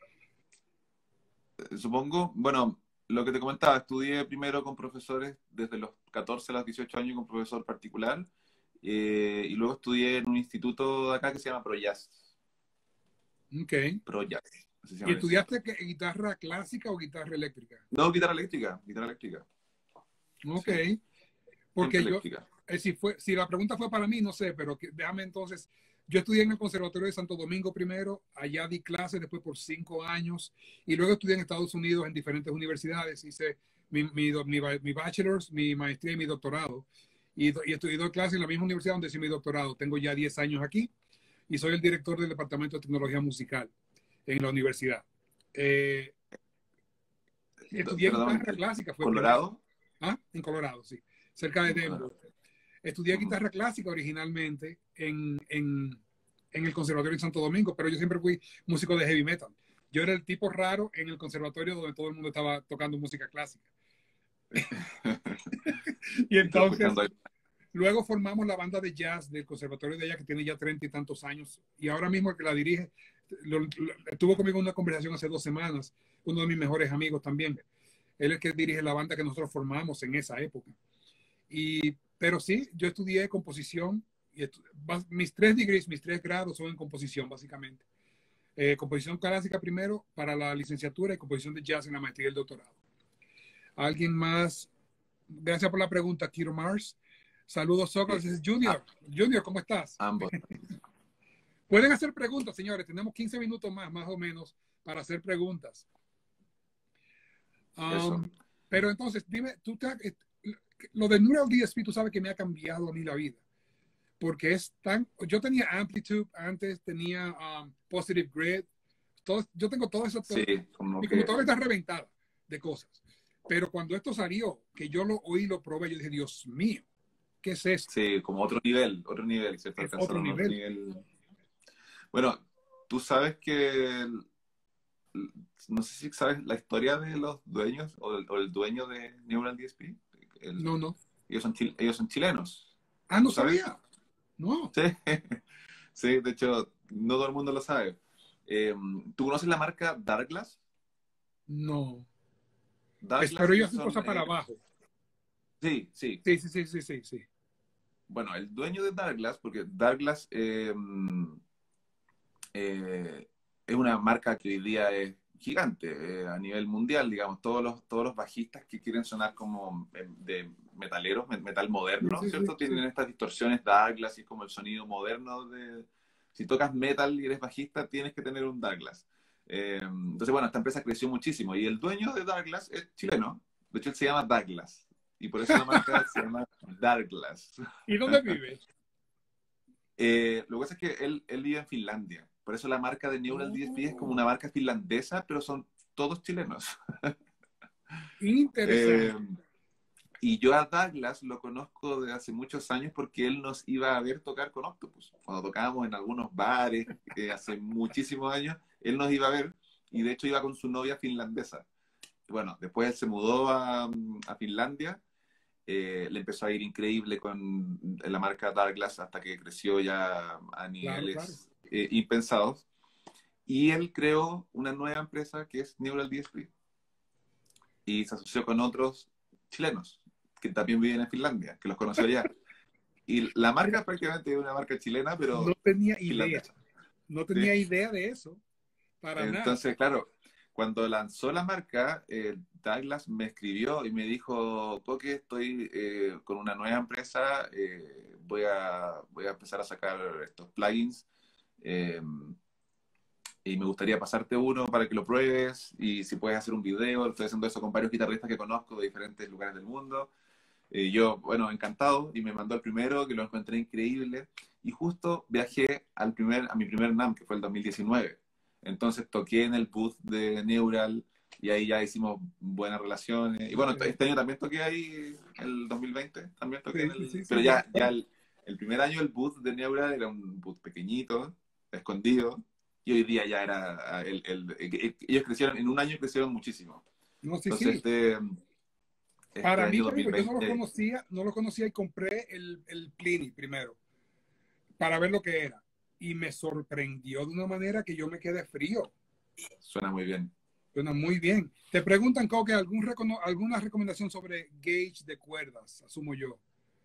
Supongo, bueno, lo que te comentaba, estudié primero con profesores desde los 14 a los 18 años con profesor particular, y luego estudié en un instituto de acá que se llama ProJazz. Ok. ProJazz, así se ¿Y llama el instituto. estudiaste guitarra clásica o guitarra eléctrica? No, guitarra eléctrica, guitarra eléctrica. Ok. Sí, siempre Porque yo, eléctrica. si la pregunta fue para mí, no sé, pero déjame entonces. Yo estudié en el Conservatorio de Santo Domingo primero, allá di clases después por 5 años y luego estudié en Estados Unidos en diferentes universidades. Hice mi bachelor's, mi maestría y mi doctorado. Y estudié clases en la misma universidad donde hice mi doctorado. Tengo ya 10 años aquí y soy el director del Departamento de Tecnología Musical en la universidad. Eh, Estudié Pero, guitarra clásica, fue primero. Colorado. ¿Ah? En Colorado, sí, cerca de En Denver. Colorado. Estudié Ujú. guitarra clásica originalmente en el Conservatorio de Santo Domingo, pero yo siempre fui músico de heavy metal. Yo era el tipo raro en el conservatorio donde todo el mundo estaba tocando música clásica. Y Estoy entonces, escuchando ahí. luego formamos la banda de jazz del conservatorio de allá, que tiene ya 30 y tantos años. Y ahora mismo el que la dirige, estuvo conmigo en una conversación hace 2 semanas, uno de mis mejores amigos también. Él es el que dirige la banda que nosotros formamos en esa época. Pero sí, yo estudié composición y mis 3 degrees, mis 3 grados son en composición, básicamente. Composición clásica primero para la licenciatura y composición de jazz en la maestría y el doctorado. ¿Alguien más? Gracias por la pregunta, Kiro Mars. Saludos, Sócrates. Es Ah, Junior. Junior, ¿cómo estás? ambos. Pueden hacer preguntas, señores. Tenemos 15 minutos más o menos, para hacer preguntas. Eso. Um, pero entonces, dime, lo de Neural DSP, tú sabes que me ha cambiado a mí la vida. Porque yo tenía Amplitude antes, tenía Positive Grid, yo tengo todo eso, Sí, como mi que computadora está reventada de cosas. Pero cuando esto salió, que yo lo oí, lo probé, yo dije, Dios mío, ¿qué es esto? sí, como otro nivel, ¿cierto? Es otro Alcanzaron otro nivel. nivel. Bueno, tú sabes que, no sé si sabes la historia de los dueños o el dueño de Neural DSP. No, no. Ellos son chilenos, Ah, no ¿tú sabes? sabía. No, Sí, sí, de hecho, no todo el mundo lo sabe. ¿Tú conoces la marca Darkglass? no. Pero Darkglass ellos hacen son, cosas para abajo. sí, sí. Sí, sí, sí, sí, sí, sí. Bueno, el dueño de Darkglass, porque Darkglass es una marca que hoy día es gigante a nivel mundial, digamos, todos los bajistas que quieren sonar como de metaleros, metal Sí, moderno, sí, sí, ¿cierto? sí. Tienen estas distorsiones Douglas y es como el sonido moderno de... Si tocas metal y eres bajista, tienes que tener un Douglas. Entonces, bueno, esta empresa creció muchísimo y el dueño de Douglas es chileno. De hecho, él se llama Douglas y por eso la marca se llama Darkglass. ¿Y dónde vive? Lo que pasa es que él vive en Finlandia. Por eso la marca de Neural DSP es como Oh, una marca finlandesa, pero son todos chilenos. interesante. Eh, y yo a Douglas lo conozco de hace muchos años porque él nos iba a ver tocar con Octopus. Cuando tocábamos en algunos bares hace muchísimos años, él nos iba a ver y de hecho iba con su novia finlandesa. Bueno, después él se mudó a Finlandia, le empezó a ir increíble con la marca Darkglass hasta que creció ya a Claro, claro. niveles impensados. Y él creó una nueva empresa que es Neural DSP y se asoció con otros chilenos que también viven en Finlandia, que los conoció allá. Y la Mira, marca prácticamente es una marca chilena, no pero tenía idea. finlandesa. No ¿Sí? tenía idea de eso, para nada. Entonces, claro, cuando lanzó la marca, Douglas me escribió y me dijo, Coque, estoy con una nueva empresa, voy a empezar a sacar estos plugins eh, y me gustaría pasarte uno para que lo pruebes y si puedes hacer un video, estoy haciendo eso con varios guitarristas que conozco de diferentes lugares del mundo. Y yo, bueno, encantado, y me mandó el primero, que lo encontré increíble, y justo viajé a mi primer NAMM, que fue el 2019. Entonces toqué en el booth de Neural, y ahí ya hicimos buenas relaciones. Y bueno, Okay. este año también toqué ahí, el 2020, también toqué en Sí, sí, el... sí, Pero sí, yo ya recuerdo. el primer año el booth de Neural era un booth pequeñito, escondido, y hoy día ya era... ellos crecieron, en un año crecieron muchísimo. No, sí, Entonces, sí. este Para mí, año te digo, yo no lo 2020. conocía, no lo conocía y compré el Pliny primero para ver lo que era. Y me sorprendió de una manera que yo me quedé frío. Suena muy bien. Suena muy bien. Te preguntan, Coque, alguna recomendación sobre gauge de cuerdas, asumo yo.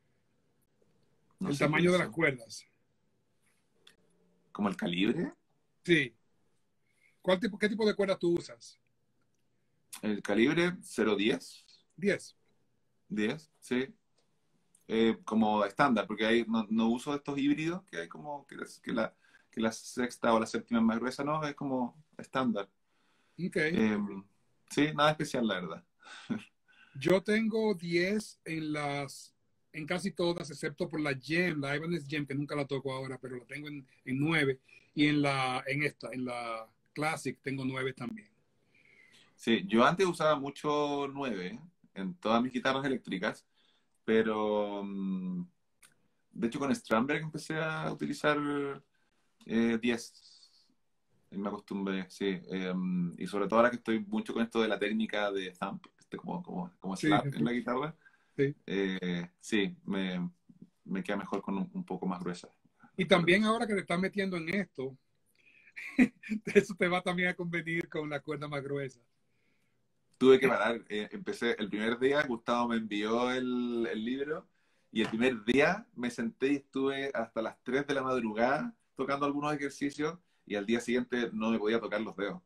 No El sé qué es tamaño de las eso. cuerdas. ¿Como el calibre? Sí. ¿Qué tipo de cuerda tú usas? El calibre 0,10. 10. 10, sí. Como estándar, porque hay, no uso estos híbridos, que hay como que la sexta o la séptima es más gruesa, no, es como estándar. Ok. Eh, sí, nada especial, la verdad. Yo tengo 10 en casi todas, excepto por la Gem, la Ibanez Gem, que nunca la toco ahora, pero la tengo en 9. Y en la Classic, tengo 9 también. Sí, yo antes usaba mucho 9 en todas mis guitarras eléctricas, pero de hecho con Strandberg empecé a utilizar 10. Y me acostumbré, sí. Y sobre todo ahora que estoy mucho con esto de la técnica de thump, como Sí, sí, slap en la guitarra, sí. sí, me queda mejor con un poco más gruesa Y las también cuerdas. ahora que te estás metiendo en esto, eso te va también a convenir con la cuerda más gruesa. Tuve que parar, empecé el primer día, Gustavo me envió el libro y el primer día me senté y estuve hasta las 3 de la madrugada tocando algunos ejercicios y al día siguiente no me podía tocar los dedos.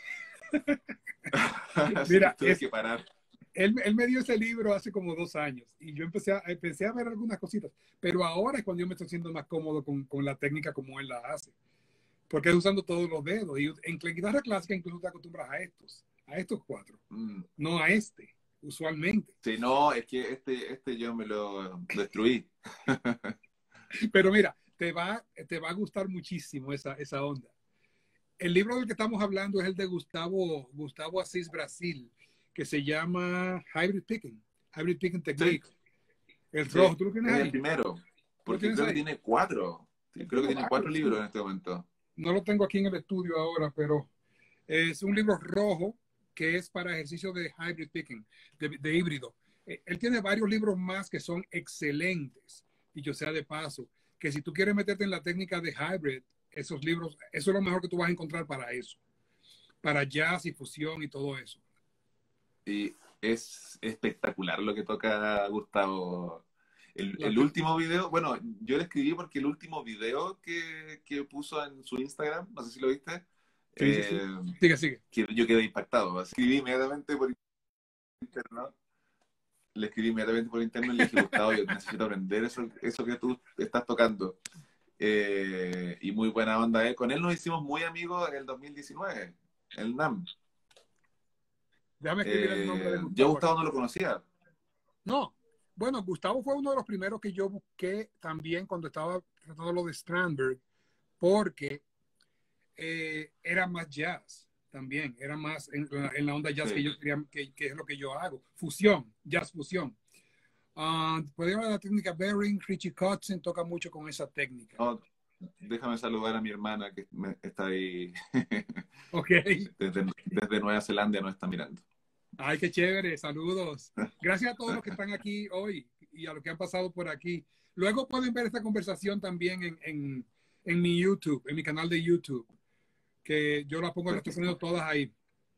Así que Mira, tuve que parar. él me dio ese libro hace como 2 años y yo empecé a ver algunas cositas, pero ahora es cuando yo me estoy sintiendo más cómodo con la técnica como él la hace, porque es usando todos los dedos. Y en la guitarra clásica incluso te acostumbras a estos cuatro, Mm. no a este, usualmente. Sí, no, es que este yo me lo destruí. Pero mira, te va a gustar muchísimo esa onda. El libro del que estamos hablando es el de Gustavo Asís Brasil, que se llama Hybrid Picking Sí, Technique. El sí, rojo, ¿tú lo tienes es el ahí? primero, ¿Tú lo porque tienes creo que ahí? tiene 4. Sí, Yo creo que tengo tiene 4 varios, sí. libros en este momento. No lo tengo aquí en el estudio ahora, pero es un libro rojo que es para ejercicio de hybrid picking, de híbrido. Él tiene varios libros más que son excelentes, dicho sea de paso, que si tú quieres meterte en la técnica de hybrid, esos libros, eso es lo mejor que tú vas a encontrar para eso, para jazz y fusión y todo eso. Y es espectacular lo que toca Gustavo. La El te- último video, bueno, yo le escribí porque el último video que puso en su Instagram, no sé si lo viste, sí, sí, sí. eh, Sigue, sigue. que yo quedé impactado. Escribí inmediatamente por interno, le escribí inmediatamente por interno y le dije, Gustavo, yo necesito aprender eso que tú estás tocando. Y muy buena onda. Con él nos hicimos muy amigos en el 2019, el NAM. Déjame escribir el nombre de Yo a Gustavo Gustavo aquí. no lo conocía. No, bueno, Gustavo fue uno de los primeros que yo busqué también cuando estaba tratando lo de Strandberg, porque era más jazz también, era más en la onda jazz que Sí. yo quería, que es lo que yo hago. Fusión, jazz fusión. Puede hablar de la técnica Bering, Richie Kotzen toca mucho con esa técnica. No, déjame saludar a mi hermana que está ahí Ok. desde Nueva Zelanda, nos está mirando. Ay, qué chévere, saludos. Gracias a todos los que están aquí hoy y a los que han pasado por aquí. Luego pueden ver esta conversación también en mi YouTube, en mi canal de YouTube, que yo la pongo, la estoy poniendo Perfecto. todas ahí.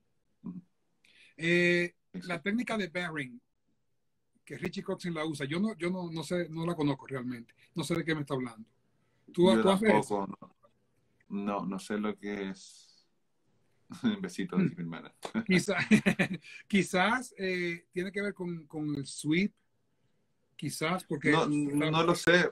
La técnica de Bering, que Richie Kotzen la usa, yo no sé, no la conozco realmente. No sé de qué me está hablando. ¿Tú, Yo tú haces eso? tampoco, no sé lo que es. Un besito, dice mi hermana. Quizás, quizás tiene que ver con el sweep, quizás, porque No lo sé.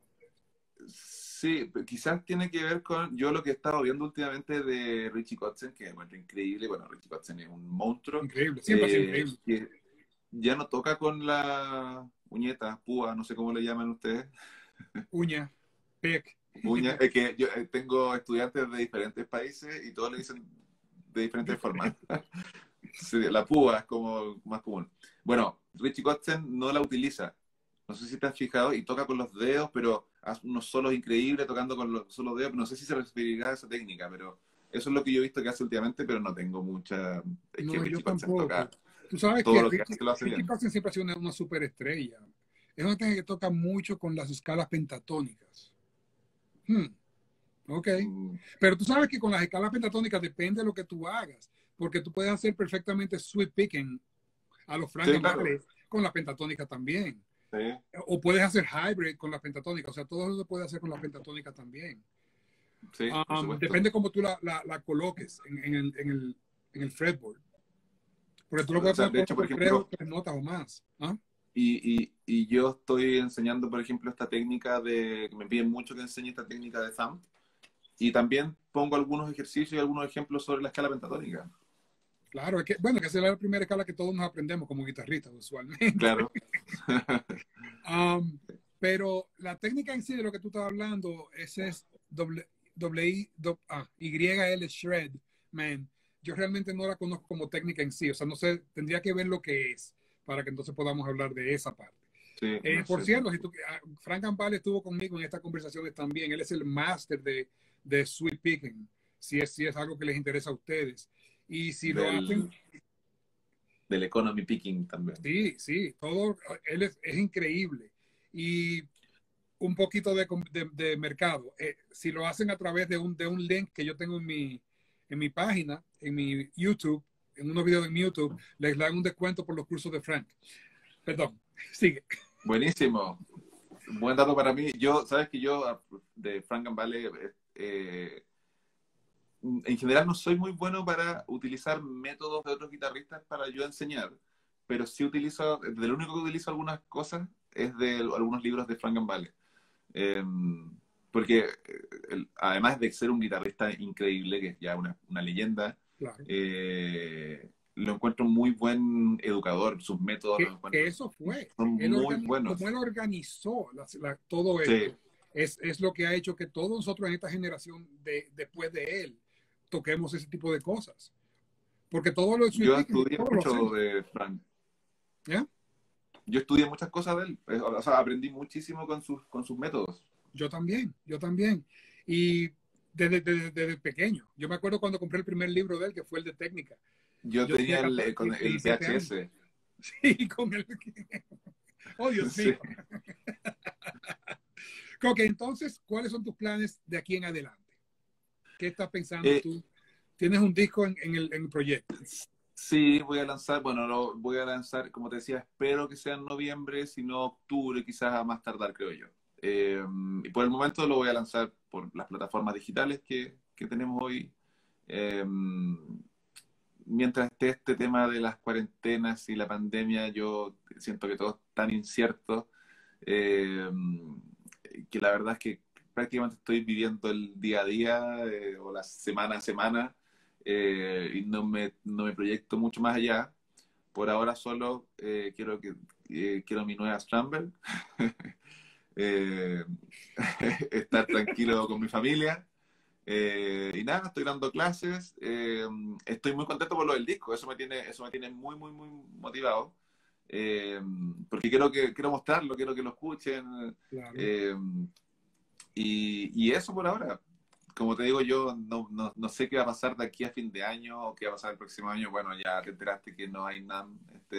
Sí, quizás tiene que ver con yo lo que he estado viendo últimamente de Richie Kotzen, que me encuentro increíble. Bueno, Richie Kotzen es un monstruo. increíble, siempre ha sido increíble. Que ya no toca con la uñeta, púa, no sé cómo le llaman ustedes. Uña, pec. Uña, es que yo tengo estudiantes de diferentes países y todos le dicen de diferentes formas. Sí, la púa es como más común. Bueno, Richie Kotzen no la utiliza. No sé si te has fijado y toca con los dedos, pero hace unos solos increíbles tocando con los solos dedos. No sé si se referirá a esa técnica, pero eso es lo que yo he visto que hace últimamente, pero no tengo mucha. Es que No, yo Richie Kotzen tampoco. toca. Tú sabes todo que lo que hace lo hace Ricky bien. Paxton siempre ha sido una superestrella. Es una técnica que toca mucho con las escalas pentatónicas. Hmm, ok. Mm, Pero tú sabes que con las escalas pentatónicas depende de lo que tú hagas, porque tú puedes hacer perfectamente sweep picking a los Frank sí, and claro. Ballet con la pentatónica también. Sí, O puedes hacer hybrid con la pentatónica, o sea, todo eso se puede hacer con la pentatónica también. sí, por supuesto. Depende cómo tú la coloques en el fretboard. Porque tú lo O puedes sea, poner de hecho, por por tres o ejemplo, tres notas o más. ¿Ah? y yo estoy enseñando, por ejemplo, esta técnica de, que me piden mucho que enseñe esta técnica de thumb, y también pongo algunos ejercicios y algunos ejemplos sobre la escala pentatónica. Claro, es que, bueno, que esa es la primera escala que todos nos aprendemos como guitarristas usualmente. Claro. Um, pero la técnica en sí de lo que tú estás hablando, ese es YL Shred, man. Yo realmente no la conozco como técnica en sí, o sea, no sé, tendría que ver lo que es para que entonces podamos hablar de esa parte. Sí, no Por sé cierto, tampoco. Frank Campbell estuvo conmigo en estas conversaciones también. Él es el máster de sweep picking, si es algo que les interesa a ustedes. Y si lo hacen, Del, del economy picking también. sí, sí, todo, él es increíble. Y un poquito de mercado. Si lo hacen a través de un link que yo tengo en mi página, en mi YouTube, en unos videos en YouTube, les dan un descuento por los cursos de Frank. Perdón, sigue. Buenísimo. Buen dato para mí. Yo, sabes que yo de Frank and Valley, en general no soy muy bueno para utilizar métodos de otros guitarristas para yo enseñar, pero sí utilizo, de lo único que utilizo algunas cosas es de algunos libros de Frank and Valley. Eh, porque además de ser un guitarrista increíble, que es ya una leyenda, Claro. lo encuentro muy buen educador, sus métodos los Que encuentro, eso fue. son muy Como buenos. él organizó todo Sí, esto, es lo que ha hecho que todos nosotros en esta generación, después de él, toquemos ese tipo de cosas. Porque todo lo de Sweet yo Picking, estudié todos lo mucho hacemos. de Frank. ¿Ya? Yo estudié muchas cosas de él. O sea, aprendí muchísimo con sus métodos. Yo también, yo también. Y desde pequeño. Yo me acuerdo cuando compré el primer libro de él, que fue el de técnica. Yo Yo tenía tenía 14, con el 17 años. VHS. Sí, con el... Oh, Dios mío. Sí. Ok, entonces, ¿cuáles son tus planes de aquí en adelante? ¿Qué estás pensando Eh, tú? ¿Tienes un disco en el proyecto? sí, voy a lanzar, bueno, lo voy a lanzar, como te decía, espero que sea en noviembre, si no octubre, quizás a más tardar, creo yo. Y por el momento lo voy a lanzar por las plataformas digitales que tenemos hoy. Eh, Mientras esté este tema de las cuarentenas y la pandemia, yo siento que todo es tan incierto, eh, que la verdad es que prácticamente estoy viviendo el día a día, o la semana a semana, y no me proyecto mucho más allá. Por ahora solo quiero mi nueva Scramble, eh, estar tranquilo con mi familia. Y nada, estoy dando clases. Estoy muy contento por lo del disco. Eso me tiene muy, muy, muy motivado. Eh, Porque quiero mostrarlo, quiero que lo escuchen. Claro. eh, y eso por ahora. Como te digo, yo no sé qué va a pasar de aquí a fin de año o qué va a pasar el próximo año. Bueno, ya te enteraste que no hay NAMM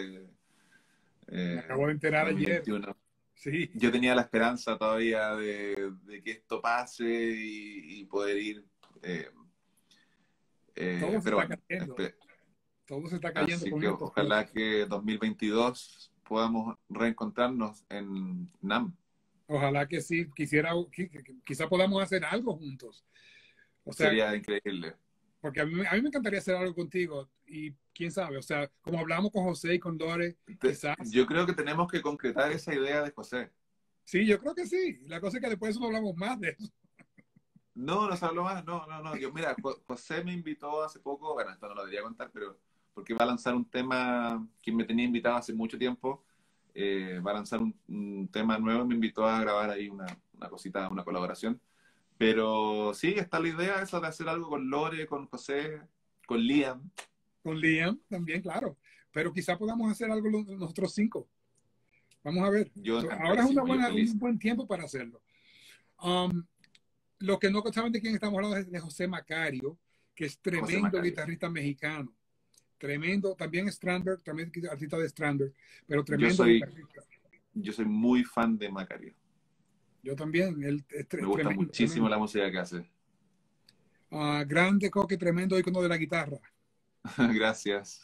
Me acabo de enterar ayer. 2021. Sí, Yo tenía la esperanza todavía de que esto pase y poder ir. eh, todo se pero está bueno, cayendo. Todo se está cayendo así con que esto. ojalá que 2022 podamos reencontrarnos en NAM. Ojalá que sí. Quizá podamos hacer algo juntos. O sea, Sería increíble. porque a mí me encantaría hacer algo contigo y quién sabe, o sea, como hablamos con José y con Lore, quizás. Yo creo que tenemos que concretar esa idea de José. Sí, yo creo que sí. La cosa es que después no hablamos más de eso. No, no se habló más, no, no, no. Mira, José me invitó hace poco, bueno, esto no lo debería contar, pero porque va a lanzar un tema que me tenía invitado hace mucho tiempo. Va a lanzar un tema nuevo, me invitó a grabar ahí una cosita, una colaboración. Pero sí, está la idea esa de hacer algo con Lore, con José, con Liam. Con Liam también, claro. Pero quizá podamos hacer algo nosotros cinco. Vamos a ver. Yo Ahora es encantadísimo, yo un feliz. buen tiempo para hacerlo. Um, lo que no saben de quién estamos hablando es de José Macario, que es José tremendo Macario. guitarrista mexicano. tremendo, también Strandberg, también artista de Strandberg, pero Yo tremendo soy, guitarrista. yo soy muy fan de Macario. Yo también, él es Me gusta tremendo, muchísimo tremendo. la música que hace. Grande Coque, tremendo icono de la guitarra. Gracias.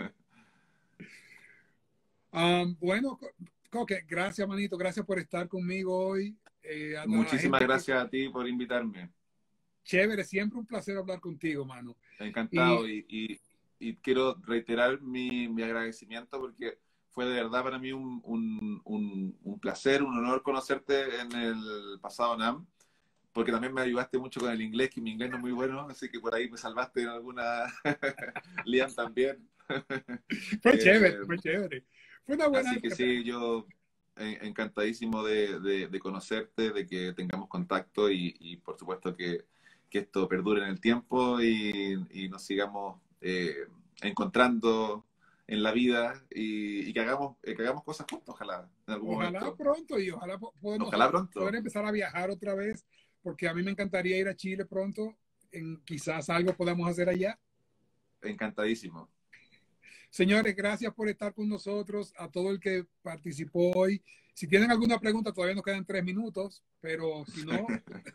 Bueno, Coque, gracias, manito, gracias por estar conmigo hoy. A la Muchísimas gente que, gracias a ti por invitarme. chévere, siempre un placer hablar contigo, mano. Y Encantado. Y quiero reiterar mi agradecimiento porque fue de verdad para mí un placer, un honor conocerte en el pasado NAM, porque también me ayudaste mucho con el inglés, que mi inglés no es muy bueno, así que por ahí me salvaste en alguna. Liam también. fue chévere, Eh, fue chévere. Fue una buena Así que época. sí, yo encantadísimo de conocerte, de que tengamos contacto y por supuesto que esto perdure en el tiempo y nos sigamos encontrando en la vida y que hagamos cosas juntos, ojalá, en algún Ojalá momento. pronto y ojalá podemos Ojalá poder pronto, empezar a viajar otra vez, porque a mí me encantaría ir a Chile pronto. Quizás algo podamos hacer allá. encantadísimo. Señores, gracias por estar con nosotros, a todo el que participó hoy. Si tienen alguna pregunta, todavía nos quedan 3 minutos, pero si no,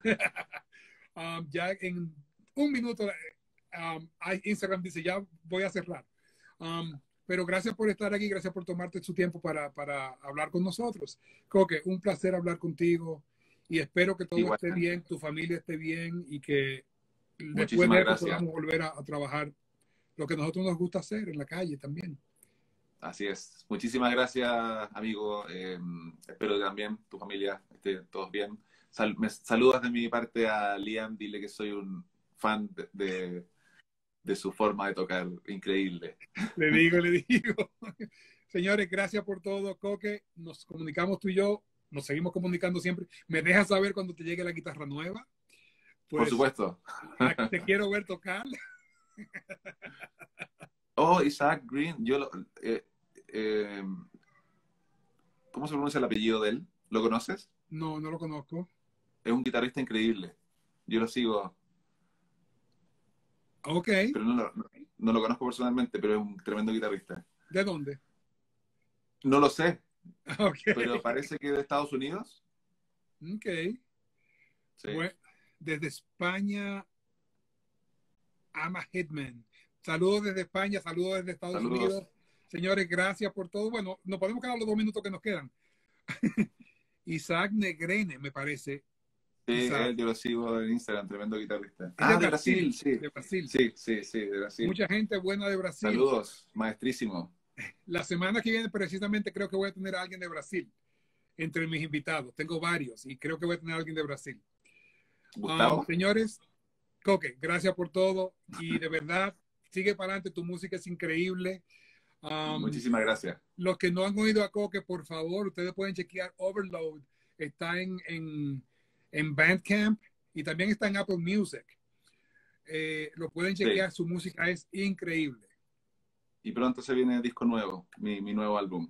ya en un minuto, Instagram dice, ya voy a cerrar. Pero gracias por estar aquí, gracias por tomarte su tiempo para hablar con nosotros. Coque, un placer hablar contigo y espero que todo esté Igualmente. bien, tu familia esté bien y que después Muchísimas de esto gracias. podamos volver a trabajar lo que a nosotros nos gusta hacer en la calle también. Así es. Muchísimas gracias, amigo. Espero que también tu familia esté todos bien. Me saludas de mi parte a Liam. Dile que soy un fan de su forma de tocar. Increíble. Le digo. Señores, gracias por todo, Coque. Nos comunicamos tú y yo. Nos seguimos comunicando siempre. Me dejas saber cuando te llegue la guitarra nueva. Por Pues supuesto. te quiero ver tocar. Oh, Isaac Green. Eh, ¿Cómo se pronuncia el apellido de él? ¿Lo conoces? No, no lo conozco. Es un guitarrista increíble. Yo lo sigo, Ok. pero no lo conozco personalmente, pero es un tremendo guitarrista. ¿De dónde? No lo sé, Ok. pero parece que de Estados Unidos. Ok. Sí. Bueno, desde España, Ama Hitman. Saludos desde España, saludos desde Estados Saludos. Unidos. Señores, gracias por todo. Bueno, nos podemos quedar los 2 minutos que nos quedan. Isaac Negrene, me parece. Sí, Isaac. él yo lo sigo en Instagram, tremendo guitarrista. Es de De Brasil, Brasil, sí. de Brasil. Sí, de Brasil. Mucha gente buena de Brasil. Saludos, maestrísimo. La semana que viene precisamente creo que voy a tener a alguien de Brasil entre mis invitados. Tengo varios y creo que voy a tener a alguien de Brasil. Gustavo. Señores, Coque, gracias por todo y de verdad, sigue para adelante, tu música es increíble. Muchísimas gracias. Los que no han oído a Coque, por favor, ustedes pueden chequear Overload. Está en Bandcamp y también está en Apple Music. Lo pueden Sí. chequear, su música es increíble. Y pronto se viene el disco nuevo, mi nuevo álbum.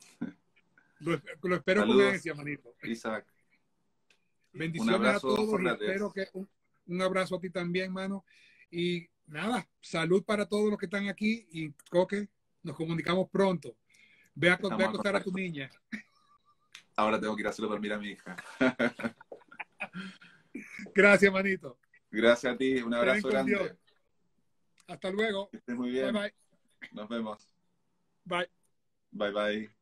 Lo espero con Saludos, ansia, manito. Isaac. Bendiciones Un abrazo a todos y Sócrates. espero que un abrazo a ti también, mano. Y nada, salud para todos los que están aquí y Coque, nos comunicamos pronto. Ve a acostar a tu niña. Ahora tengo que ir a hacerlo por mirar a mi hija. Gracias, manito. Gracias a ti, un abrazo grande. Dios. Hasta luego. Que estés muy bien. Bye, bye. Nos vemos. Bye. Bye, bye.